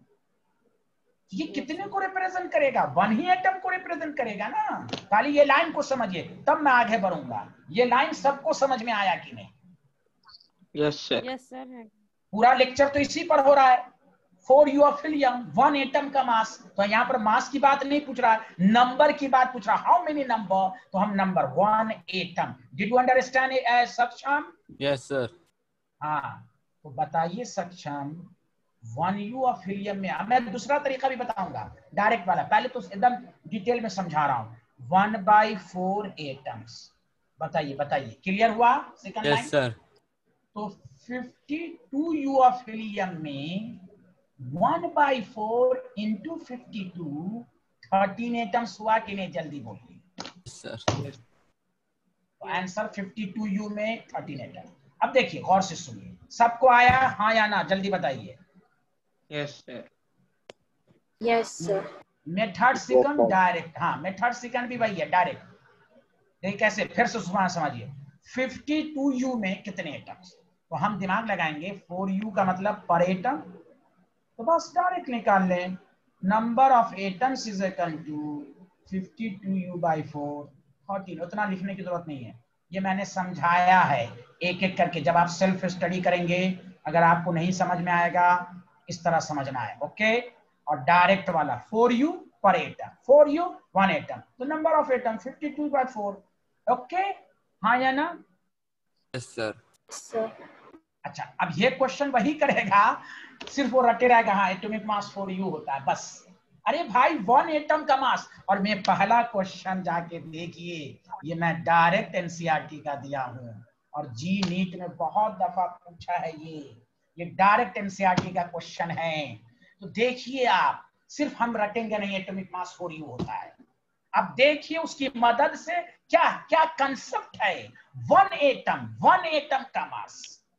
ये कितने को रिप्रेजेंट करेगा? 1 ही एटम को रिप्रेजेंट करेगा ना। खाली ये लाइन को समझिए, तब मैं आगे बढ़ूंगा। ये लाइन सबको समझ में आया कि नहीं? Yes sir. Yes sir. पूरा लेक्चर तो इसी पर हो रहा है। 4U ऑफ हीलियम 1 एटम का मास। तो यहाँ पर मास की बात नहीं पूछ रहा, नंबर की बात पूछ रहा। How many number? तो हम number 1 atom. Did you understand Saksham? Yes sir. हाँ, तो बताइए सक्षम 1U ऑफ हीलियम में, मैं दूसरा तरीका भी बताऊंगा, डायरेक्ट वाला। पहले तो एकदम डिटेल में समझा रहा हूं। 1/4 एटम्स। बताइए क्लियर हुआ? Second line. Yes sir. तो 52U ऑफ हीलियम में 1/4 into 52, 13 एटम्स हुआ कि नहीं? जल्दी बोलिए सर। तो आंसर 52U में 13 एटम। अब देखिए गौर से सुनिए, सबको आया हाँ या ना? जल्दी बताइए। Yes sir. Yes sir. Method second direct, हाँ मेथड सेकंड भी वही है, डायरेक्ट। देखिए कैसे, फिर से समझिए। 52U में कितने एटम्स? तो हम दिमाग लगाएंगे, 4U का मतलब पर एटम, तो बस डायरेक्ट निकाल लें। Number of atoms is equal to 52U/4, 14। उतना लिखने की जरूरत नहीं है, ये मैंने समझाया है एक एक करके। जब आप सेल्फ स्टडी करेंगे, अगर आपको नहीं समझ में आएगा, इस तरह समझना है, ओके। और डायरेक्ट वाला 4U पर एटम, 4U 1 एटम, तो नंबर ऑफ एटम 52/4, ओके हाँ या ना? Yes sir. सर। अच्छा, अब ये क्वेश्चन वही करेगा, सिर्फ वो रटे रहेगा, हाँ एटॉमिक मास 4U होता है बस। अरे भाई 1 एटम का मास। और मैं पहला क्वेश्चन जाके देखिए, ये मैं डायरेक्ट एनसीईआरटी का दिया हूं, और जी नीट में बहुत दफा पूछा है ये डायरेक्ट एनसीईआरटी का क्वेश्चन है। तो देखिए आप, सिर्फ हम रटेंगे नहीं, एटॉमिक मास 4U होता है। अब देखिए उसकी मदद से क्या क्या कंसेप्ट है। वन एटम का mass.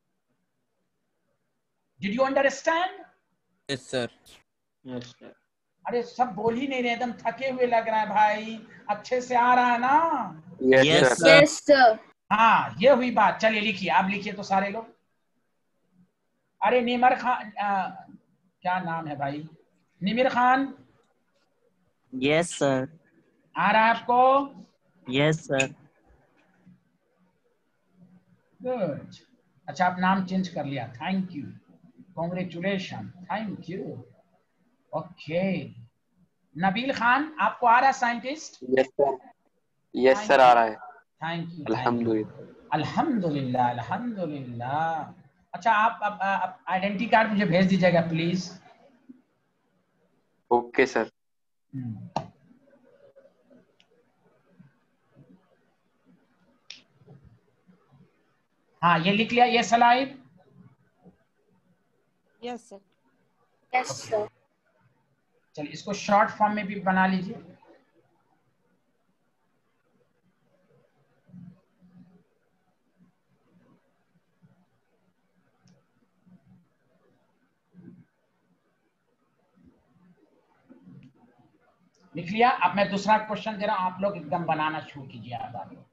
Did you understand? Yes sir. Yes, sir. अरे सब बोल ही नहीं रहे, एकदम थके हुए लग रहा है भाई। अच्छे से आ रहा है ना? Yes sir. Yes sir. हाँ ये हुई बात। चलिए लिखिए, आप लिखिए तो सारे लोग। अरे निमर खान, क्या नाम है भाई? Nimir Khan, yes sir. आ रहा है आपको? Yes sir. गुड। अच्छा आप नाम चेंज कर लिया, thank you, congratulation, thank you. Okay Nabeel Khan, आपको आ रहा है scientist? Yes sir. Yes sir आ रहा है। थैंक यू अल्हम्दुलिल्लाह। अल्हम्दुलिल्लाह अल्हम्दुलिल्लाह। अच्छा आप आइडेंटिटी कार्ड मुझे भेज दीजिएगा प्लीज। Okay sir. हाँ ये लिख लिया, ये सलाइब। Yes sir. Yes sir. चलिए इसको शॉर्ट फॉर्म में भी बना लीजिए। लिख लिया? अब मैं दूसरा क्वेश्चन दे रहा हूं, आप लोग एकदम बनाना शुरू कीजिए। आप लोग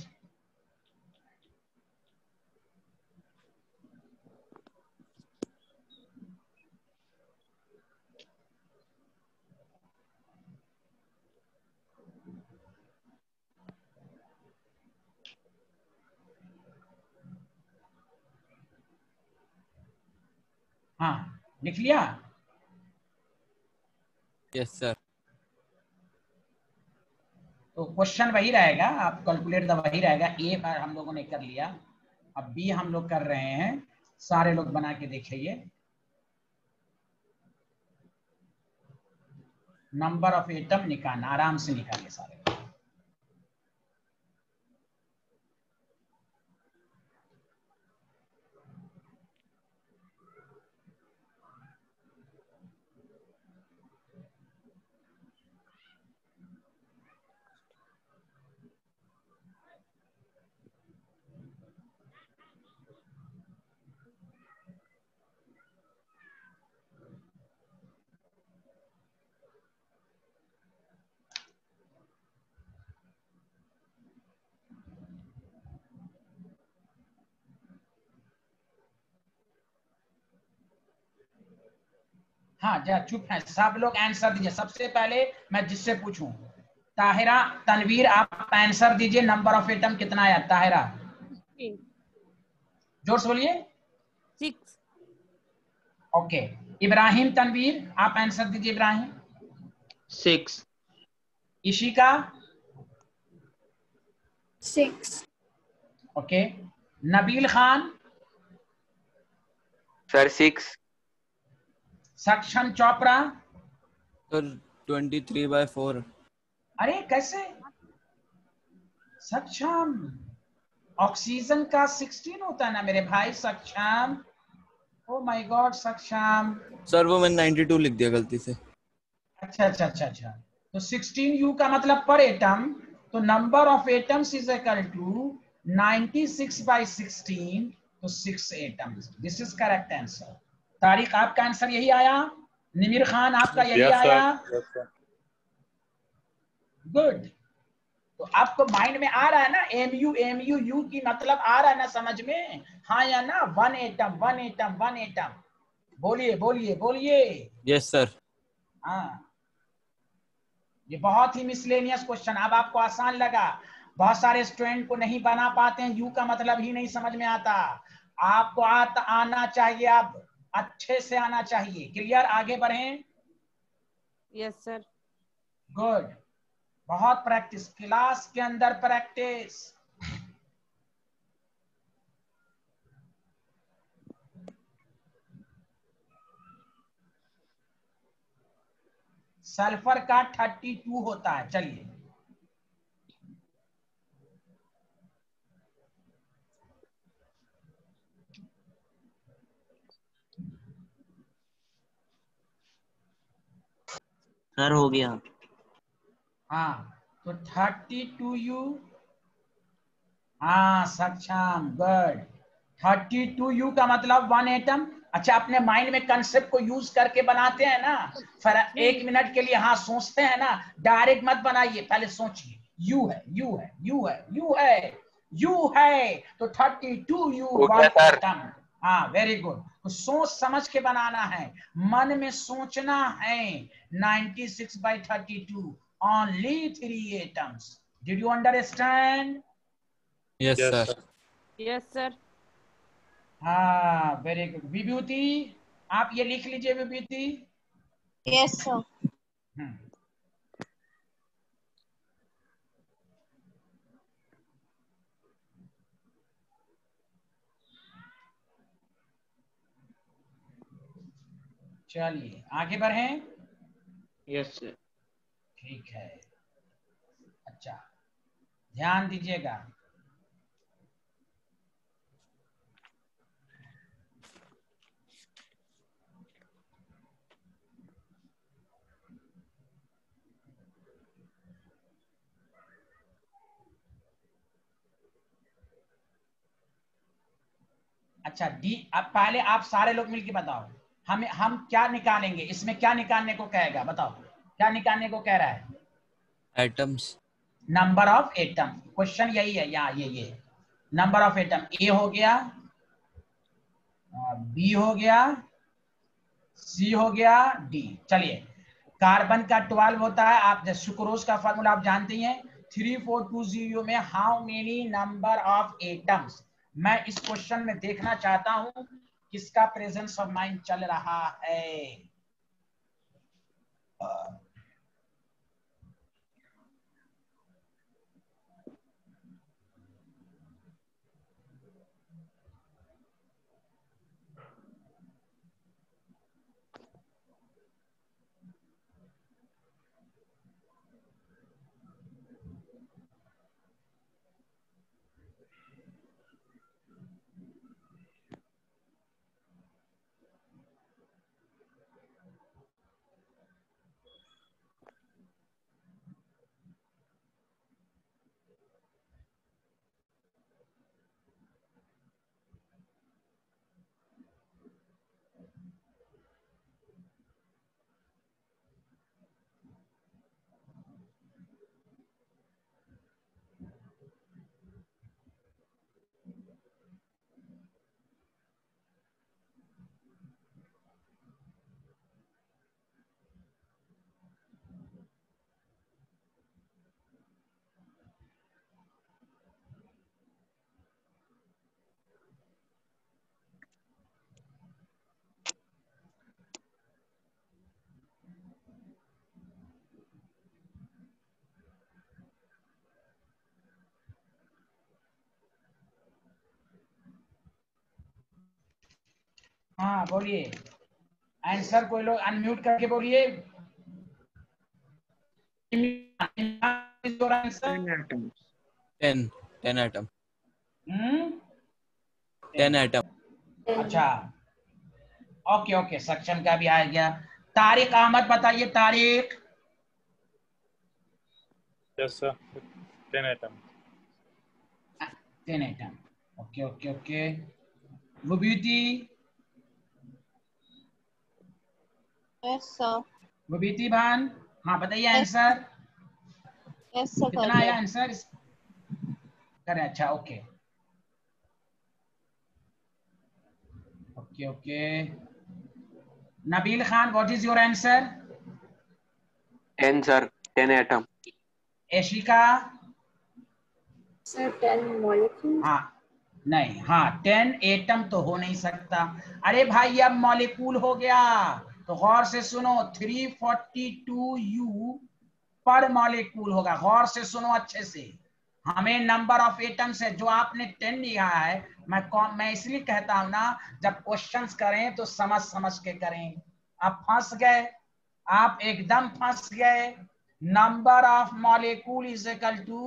हाँ लिख लिया? Yes sir. तो क्वेश्चन वही रहेगा, आप कैलकुलेट द वही रहेगा। ए बार हम लोगों ने कर लिया, अब बी हम लोग कर रहे हैं। सारे लोग बना के देखिए। नंबर ऑफ एटम निकालना, आराम से निकालिए सारे। हाँ जा चुप है सब लोग, आंसर दीजिए। सबसे पहले मैं जिससे पूछूं, ताहिरा, तनवीर, आप आंसर दीजिए। नंबर ऑफ एटम कितना आया ताहिरा? जोर से बोलिए। 6। ओके इब्राहिम, तनवीर आप आंसर दीजिए। Ibrahim. 6. Ishika. 6। Okay Nabeel Khan. Sir 6। Saksham Chopra. Sir 23/4। अरे कैसे? सक्षम, ऑक्सीजन का 16 होता है ना मेरे भाई। Saksham, oh my god Saksham. Sir वो मैंने 92 लिख दिया गलती से। अच्छा अच्छा अच्छा अच्छा। तो 16U का मतलब पर एटम, तो number of atoms is equal to 96/16, तो 6 atoms. This is correct answer. Tariq आपका आंसर यही आया? निमिर खान आपका यही यस आया? सर। Yes sir. गुड। तो आपको माइंड में आ रहा है ना एमयू एमयू यू की मतलब आ रहा है ना समझ में? हाँ या ना? One atom one atom one atom. बोलिए बोलिए बोलिए। Yes sir. हाँ ये बहुत ही मिसलेनियस क्वेश्चन। अब आपको आसान लगा। बहुत सारे स्टूडेंट को नहीं बना पाते हैं, यू का मतलब ही नहीं समझ में आता। आपको आना चाहिए, अब अच्छे से आना चाहिए। क्लियर? आगे बढ़ें। Yes sir. गुड। बहुत प्रैक्टिस, क्लास के अंदर प्रैक्टिस। सल्फर का 32 होता है। चलिए सर हो गया। हाँ तो 32U, हाँ सक्षम, गुड। 32U का मतलब 1 एटम। अच्छा, अपने माइंड में कंसेप्ट को यूज करके बनाते हैं ना, फिर 1 मिनट के लिए हाँ सोचते हैं ना, डायरेक्ट मत बनाइए, पहले सोचिए। यू है, यू है, यू है, यू है, यू है, तो 32U 1 एटम। हाँ वेरी गुड। तो सोच समझ के बनाना है, मन में सोचना है। 96/32 only 3 atoms. Did you understand? Yes Yes, sir. sir. Yes, sir. हाँ वेरी गुड। विभूति, आप ये लिख लीजिए विभूति। Yes, sir. हम्म, चलिए आगे बढ़ें। Yes sir. ठीक है, अच्छा ध्यान दीजिएगा। अच्छा डी, अब पहले आप सारे लोग मिलके बताओ, हम क्या निकालेंगे, इसमें क्या निकालने को कहेगा, बताओ क्या निकालने को कह रहा है। Atoms. Number of atom, question यही है यहाँ, ये नंबर ऑफ एटम। ए हो गया, बी हो गया, सी हो गया, डी। चलिए, कार्बन का 12 होता है, आप सुक्रोज का फॉर्मूला आप जानते ही हैं। 3420 में how many number of atoms. मैं इस क्वेश्चन में देखना चाहता हूं किसका प्रेजेंस ऑफ माइंड चल रहा है। हाँ बोलिए, आंसर कोई लोग अनम्यूट करके बोलिए। Answer 10 atom. 10 एटम। अच्छा ओके ओके, सक्षम का भी आ गया। तारिक अहमद बताइए, Tariq. Yes, sir. 10 atom. 10 atom, okay okay okay. Vibhuti, Yes, sir. Vibhuti Bhan, हाँ बताइए Yes. Answer Yes, sir. कितना आया आंसर करें। अच्छा okay okay okay. Nabeel Khan, what is your answer? 10 sir, 10 atom. Eshika? Sir 10 molecule. हाँ नहीं, हाँ 10 एटम तो हो नहीं सकता। अरे भाई अब मॉलिक्यूल हो गया, तो गौर से सुनो, 342U पर मॉलिक्यूल होगा। गौर से सुनो अच्छे से, हमें नंबर ऑफ एटम्स है, जो आपने 10 लिया है, मैं इसलिए कहता हूं ना, जब क्वेश्चंस करें तो समझ समझ के करें। आप फंस गए, आप एकदम फंस गए। Number of molecule is equal to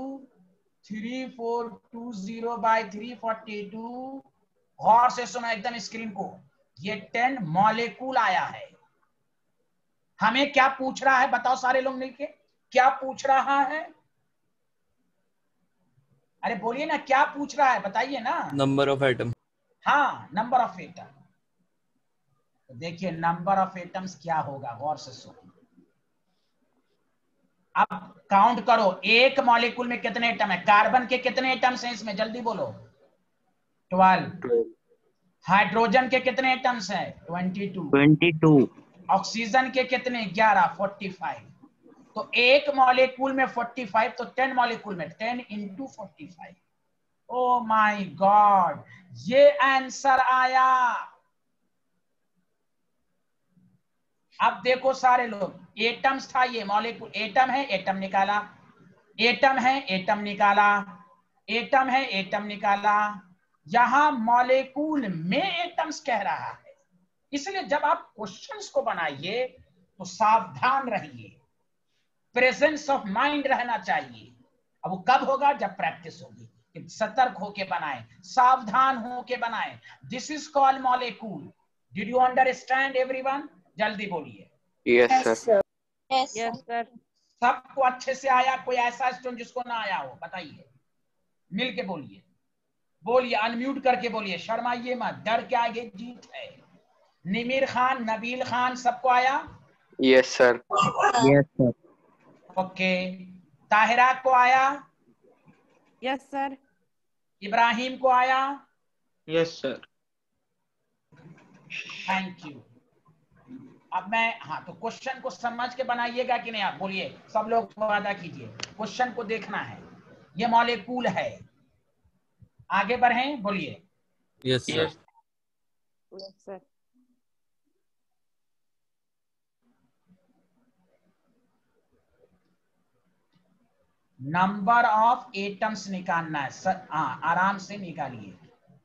3420/342। गौर से सुनो एकदम स्क्रीन को, ये 10 मॉलिक्यूल आया है। हमें क्या पूछ रहा है बताओ सारे लोग मिलके, क्या पूछ रहा है? अरे बोलिए ना, क्या पूछ रहा है बताइए ना। Number of atom. हाँ, नंबर ऑफ एटम। तो देखिए नंबर ऑफ एटम्स क्या होगा, गौर से सुनो। अब काउंट करो, एक मॉलिक्यूल में कितने एटम है। कार्बन के कितने एटम्स हैं इसमें, जल्दी बोलो। 12। हाइड्रोजन के कितने एटम्स हैं, 22। 22. ऑक्सीजन के कितने, 11, 45। तो एक मॉलिक्यूल में 45, तो 10 मॉलिक्यूल में 10 इंटू 45। ओ माय गॉड, ये आंसर आया। अब देखो सारे लोग, एटम्स था ये, मॉलिक्यूल एटम है, एटम निकाला, एटम है, एटम निकाला, एटम है, एटम निकाला। यहां मॉलिक्यूल में एटम्स कह रहा है। इसलिए जब आप क्वेश्चंस को बनाइए तो सावधान रहिए, प्रेजेंस ऑफ माइंड रहना चाहिए। अब वो कब होगा, जब प्रैक्टिस होगी, कि सतर्क होके बनाए, सावधान होके बनाए। This is called molecule. Did you understand everyone, जल्दी बोलिए। Yes Yes, sir. sir. Yes, yes sir. Sir. सबको अच्छे से आया, कोई ऐसा स्टूडेंट जिसको ना आया हो बताइए, मिल के बोलिए। बोलिए, अनम्यूट करके बोलिए, शर्माइए मत, डर के आगे जीत है। निमिर खान, नबील खान, सबको आया? Yes sir. Yes, sir. Okay. Tahira को आया? Yes sir. इब्राहिम को आया? Yes, sir. Thank you. अब मैं, हाँ, तो क्वेश्चन को समझ के बनाइएगा कि नहीं, आप बोलिए, सब लोग वादा कीजिए, क्वेश्चन को देखना है। ये मॉलिक्यूल है, आगे बढ़ें, बोलिए। Yes, sir. Yes. Yes sir. Number of atoms निकालना है सर, हाँ, आराम से निकालिए।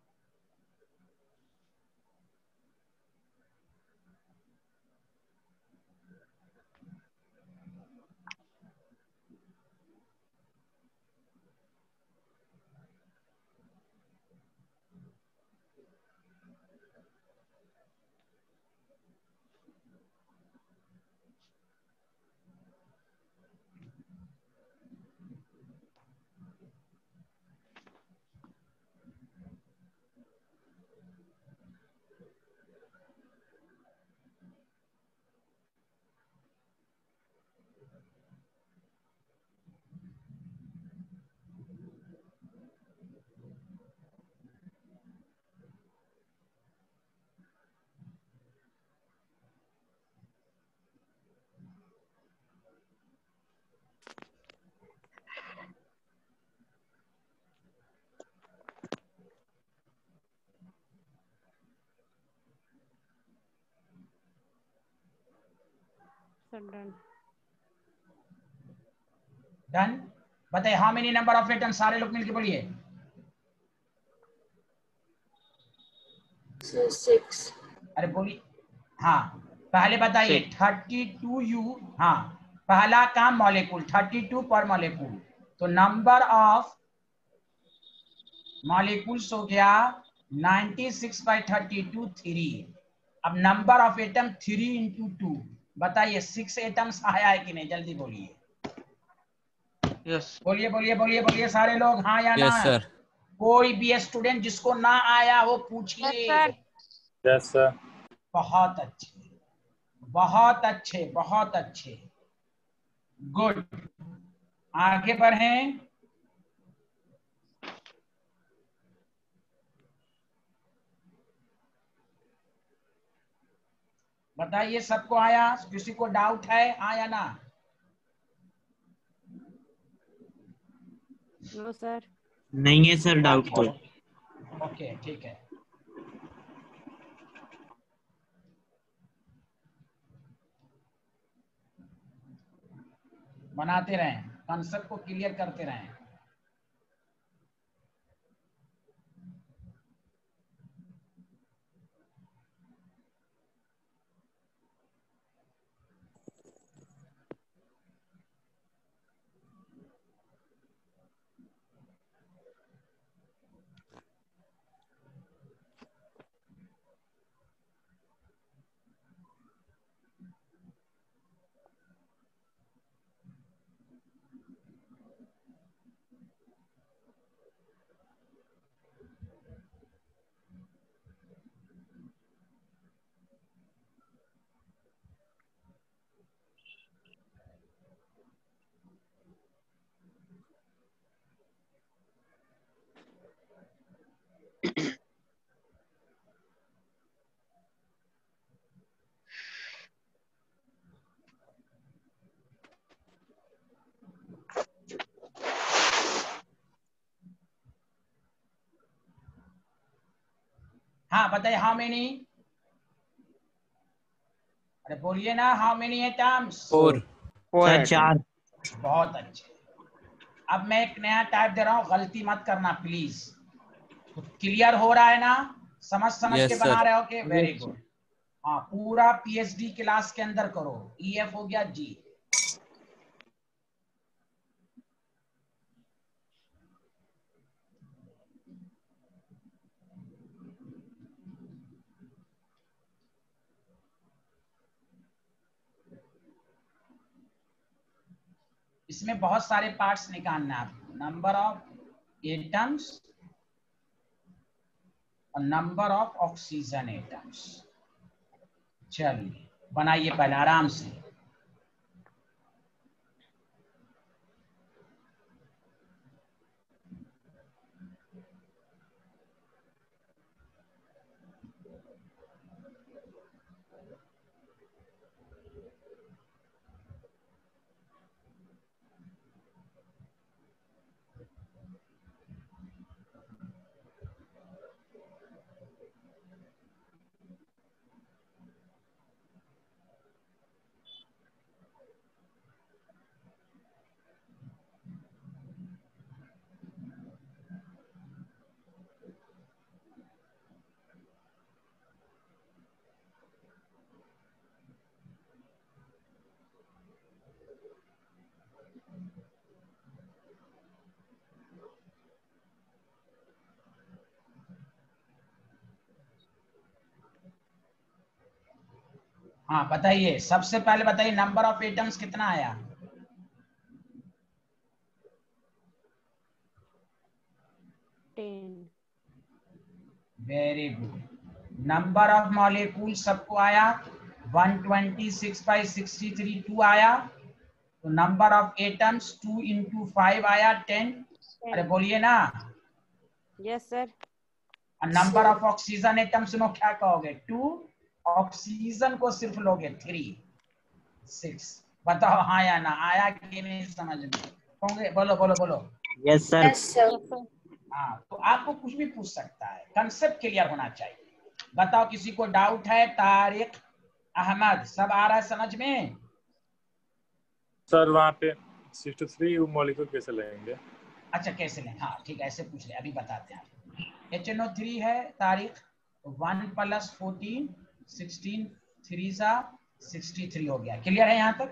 Sir done. डन। बताइए, how many number of atoms, सारे लोग मिलकर बोलिए। So 6. अरे बोलिए, हाँ, पहले बताइए। 32U, हाँ, पहला काम मॉलिक्यूल, 32 पर मॉलिक्यूल, तो नंबर ऑफ मॉलिक्यूल्स हो गया 96 बाई 32, 3। अब नंबर ऑफ एटम 3 इंटू 2, बताइए 6 एटम्स आया है कि नहीं, जल्दी बोलिए। Yes. बोलिए बोलिए बोलिए बोलिए सारे लोग, हाँ या ना। Yes, sir. कोई भी स्टूडेंट जिसको ना आया हो Yes, पूछिए। sir. Yes sir. बहुत अच्छे, बहुत अच्छे, बहुत अच्छे, गुड। आगे बढ़ें। बताइए, सबको आया, किसी को डाउट है, हाँ या ना? No sir. नहीं है सर डाउट तो। ओके, ठीक है। बनाते रहें, कंसेप्ट को क्लियर करते रहें। हाँ बताइए, हाउ मेनी, अरे बोलिए ना, हाउ मेनी एटम्स? 4. सर 4. बहुत अच्छे। अब मैं एक नया टाइप दे रहा हूँ, गलती मत करना प्लीज। क्लियर हो रहा है ना? समझ Yes, के sir. बना रहे हो के? Very good. हाँ पूरा पीएचडी क्लास के अंदर करो। ईएफ हो गया जी। इसमें बहुत सारे पार्ट्स निकालना है आपको, नंबर ऑफ एटम्स और नंबर ऑफ ऑक्सीजन एटम्स। चलिए बनाइए पहले आराम से। हाँ बताइए, सबसे पहले बताइए नंबर ऑफ एटम्स कितना आया? 10. Very good. Number of molecule सबको आया 126/63 2 आया। तो नंबर ऑफ एटम्स 2 × 5 आया 10। अरे बोलिए ना। Yes, sir. और number of oxygen atoms no क्या कहोगे? 2। ऑक्सीजन को सिर्फ लोगे 3 6। बताओ हाँ या ना, आया कि नहीं समझ में? होंगे बोलो बोलो बोलो। Yes sir. Yes sir. हाँ तो आपको कुछ भी पूछ सकता है, कंसेप्ट क्लियर होना चाहिए। बताओ किसी को डाउट है? तारिक, अहमद, सब आ रहा है समझ में? सर वहाँ पे 63 मॉलिक्यूल कैसे लेंगे? अच्छा कैसे लें? हाँ ठीक है, ऐसे पूछ ले, अभी बताते हैं। HNO3 है तारीख, 1 + 14 16 3 सा 63 हो गया। क्लियर है यहाँ तक?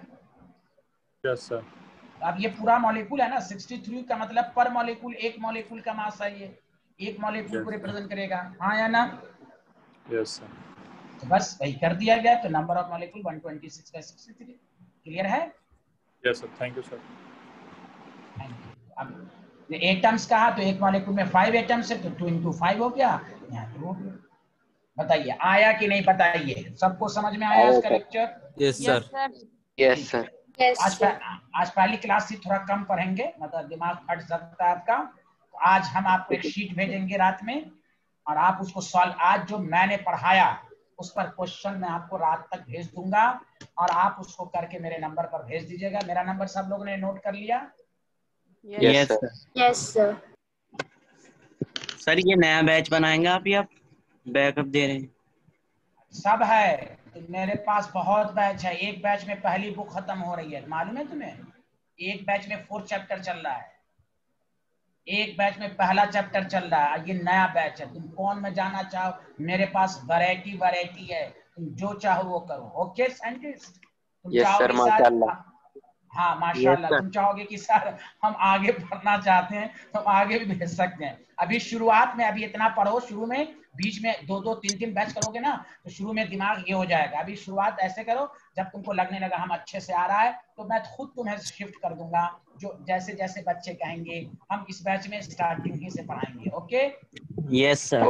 Yes sir. अब ये पूरा मॉलिक्यूल है ना, 63 का मतलब पर मॉलिक्यूल, एक मॉलिक्यूल का मास है ये, एक मॉलिक्यूल को रिप्रेजेंट करेगा, हाँ या ना? Yes sir. तो बस वही कर दिया गया। तो नंबर ऑफ मॉलिक्यूल 126/63। क्लियर है? Yes sir, thank you sir. Thank you. अब एटम्स कहा तो एक मॉलिक्यूल में 5 एटम्स है, तो 2 × 5 हो गया, यहाँ तो हो गया। बताइए आया कि नहीं? बताइए, सबको समझ में आया इसका lecture? Yes, sir. Yes sir. आज पहली क्लास से थोड़ा कम पढ़ेंगे, मतलब दिमाग फट सकता है आपका। तो आज हम आपको एक शीट भेजेंगे रात में, और आप उसको सॉल्व, आज जो मैंने पढ़ाया उस पर क्वेश्चन मैं आपको रात तक भेज दूंगा, और आप उसको करके मेरे नंबर पर भेज दीजिएगा। मेरा नंबर सब लोगों ने नोट कर लिया? Yes sir. Yes sir. Sir ये नया बैच बनाएंगे आप या बैकअप दे रहे हैं? सब है, तो मेरे पास बहुत बैच है। एक बैच में पहली बुक खत्म हो रही है, मालूम है तुम्हें? एक बैच में 4 चैप्टर चल रहा है, एक बैच में पहला चैप्टर चल रहा है। ये नया बैच है, तुम कौन में जाना चाहो, मेरे पास वैरायटी है, तुम जो चाहो वो करो। Okay scientist? तुम यस सर, चाहोगे माशाल्लाह। हाँ माशाल्लाह, तुम चाहोगे कि सर हम आगे पढ़ना चाहते हैं तो हम आगे भी भेज सकते हैं। अभी शुरुआत में अभी इतना पढ़ो, शुरू में बीच में 2-2 3-3 बैच करोगे ना तो शुरू में दिमाग ये हो जाएगा। अभी शुरुआत ऐसे करो, जब तुमको लगने लगा हम अच्छे से आ रहा है तो मैं खुद तुम्हें शिफ्ट कर दूंगा, जो जैसे जैसे बच्चे कहेंगे हम इस बैच में स्टार्टिंग ही से पढ़ाएंगे। ओके? Yes sir.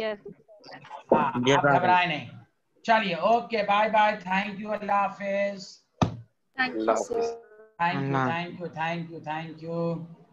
हाँ आप घबराए नहीं। चलिए okay, bye bye, thank you, अल्लाह हाफिज। Thank you sir. Thank you thank you thank you thank you.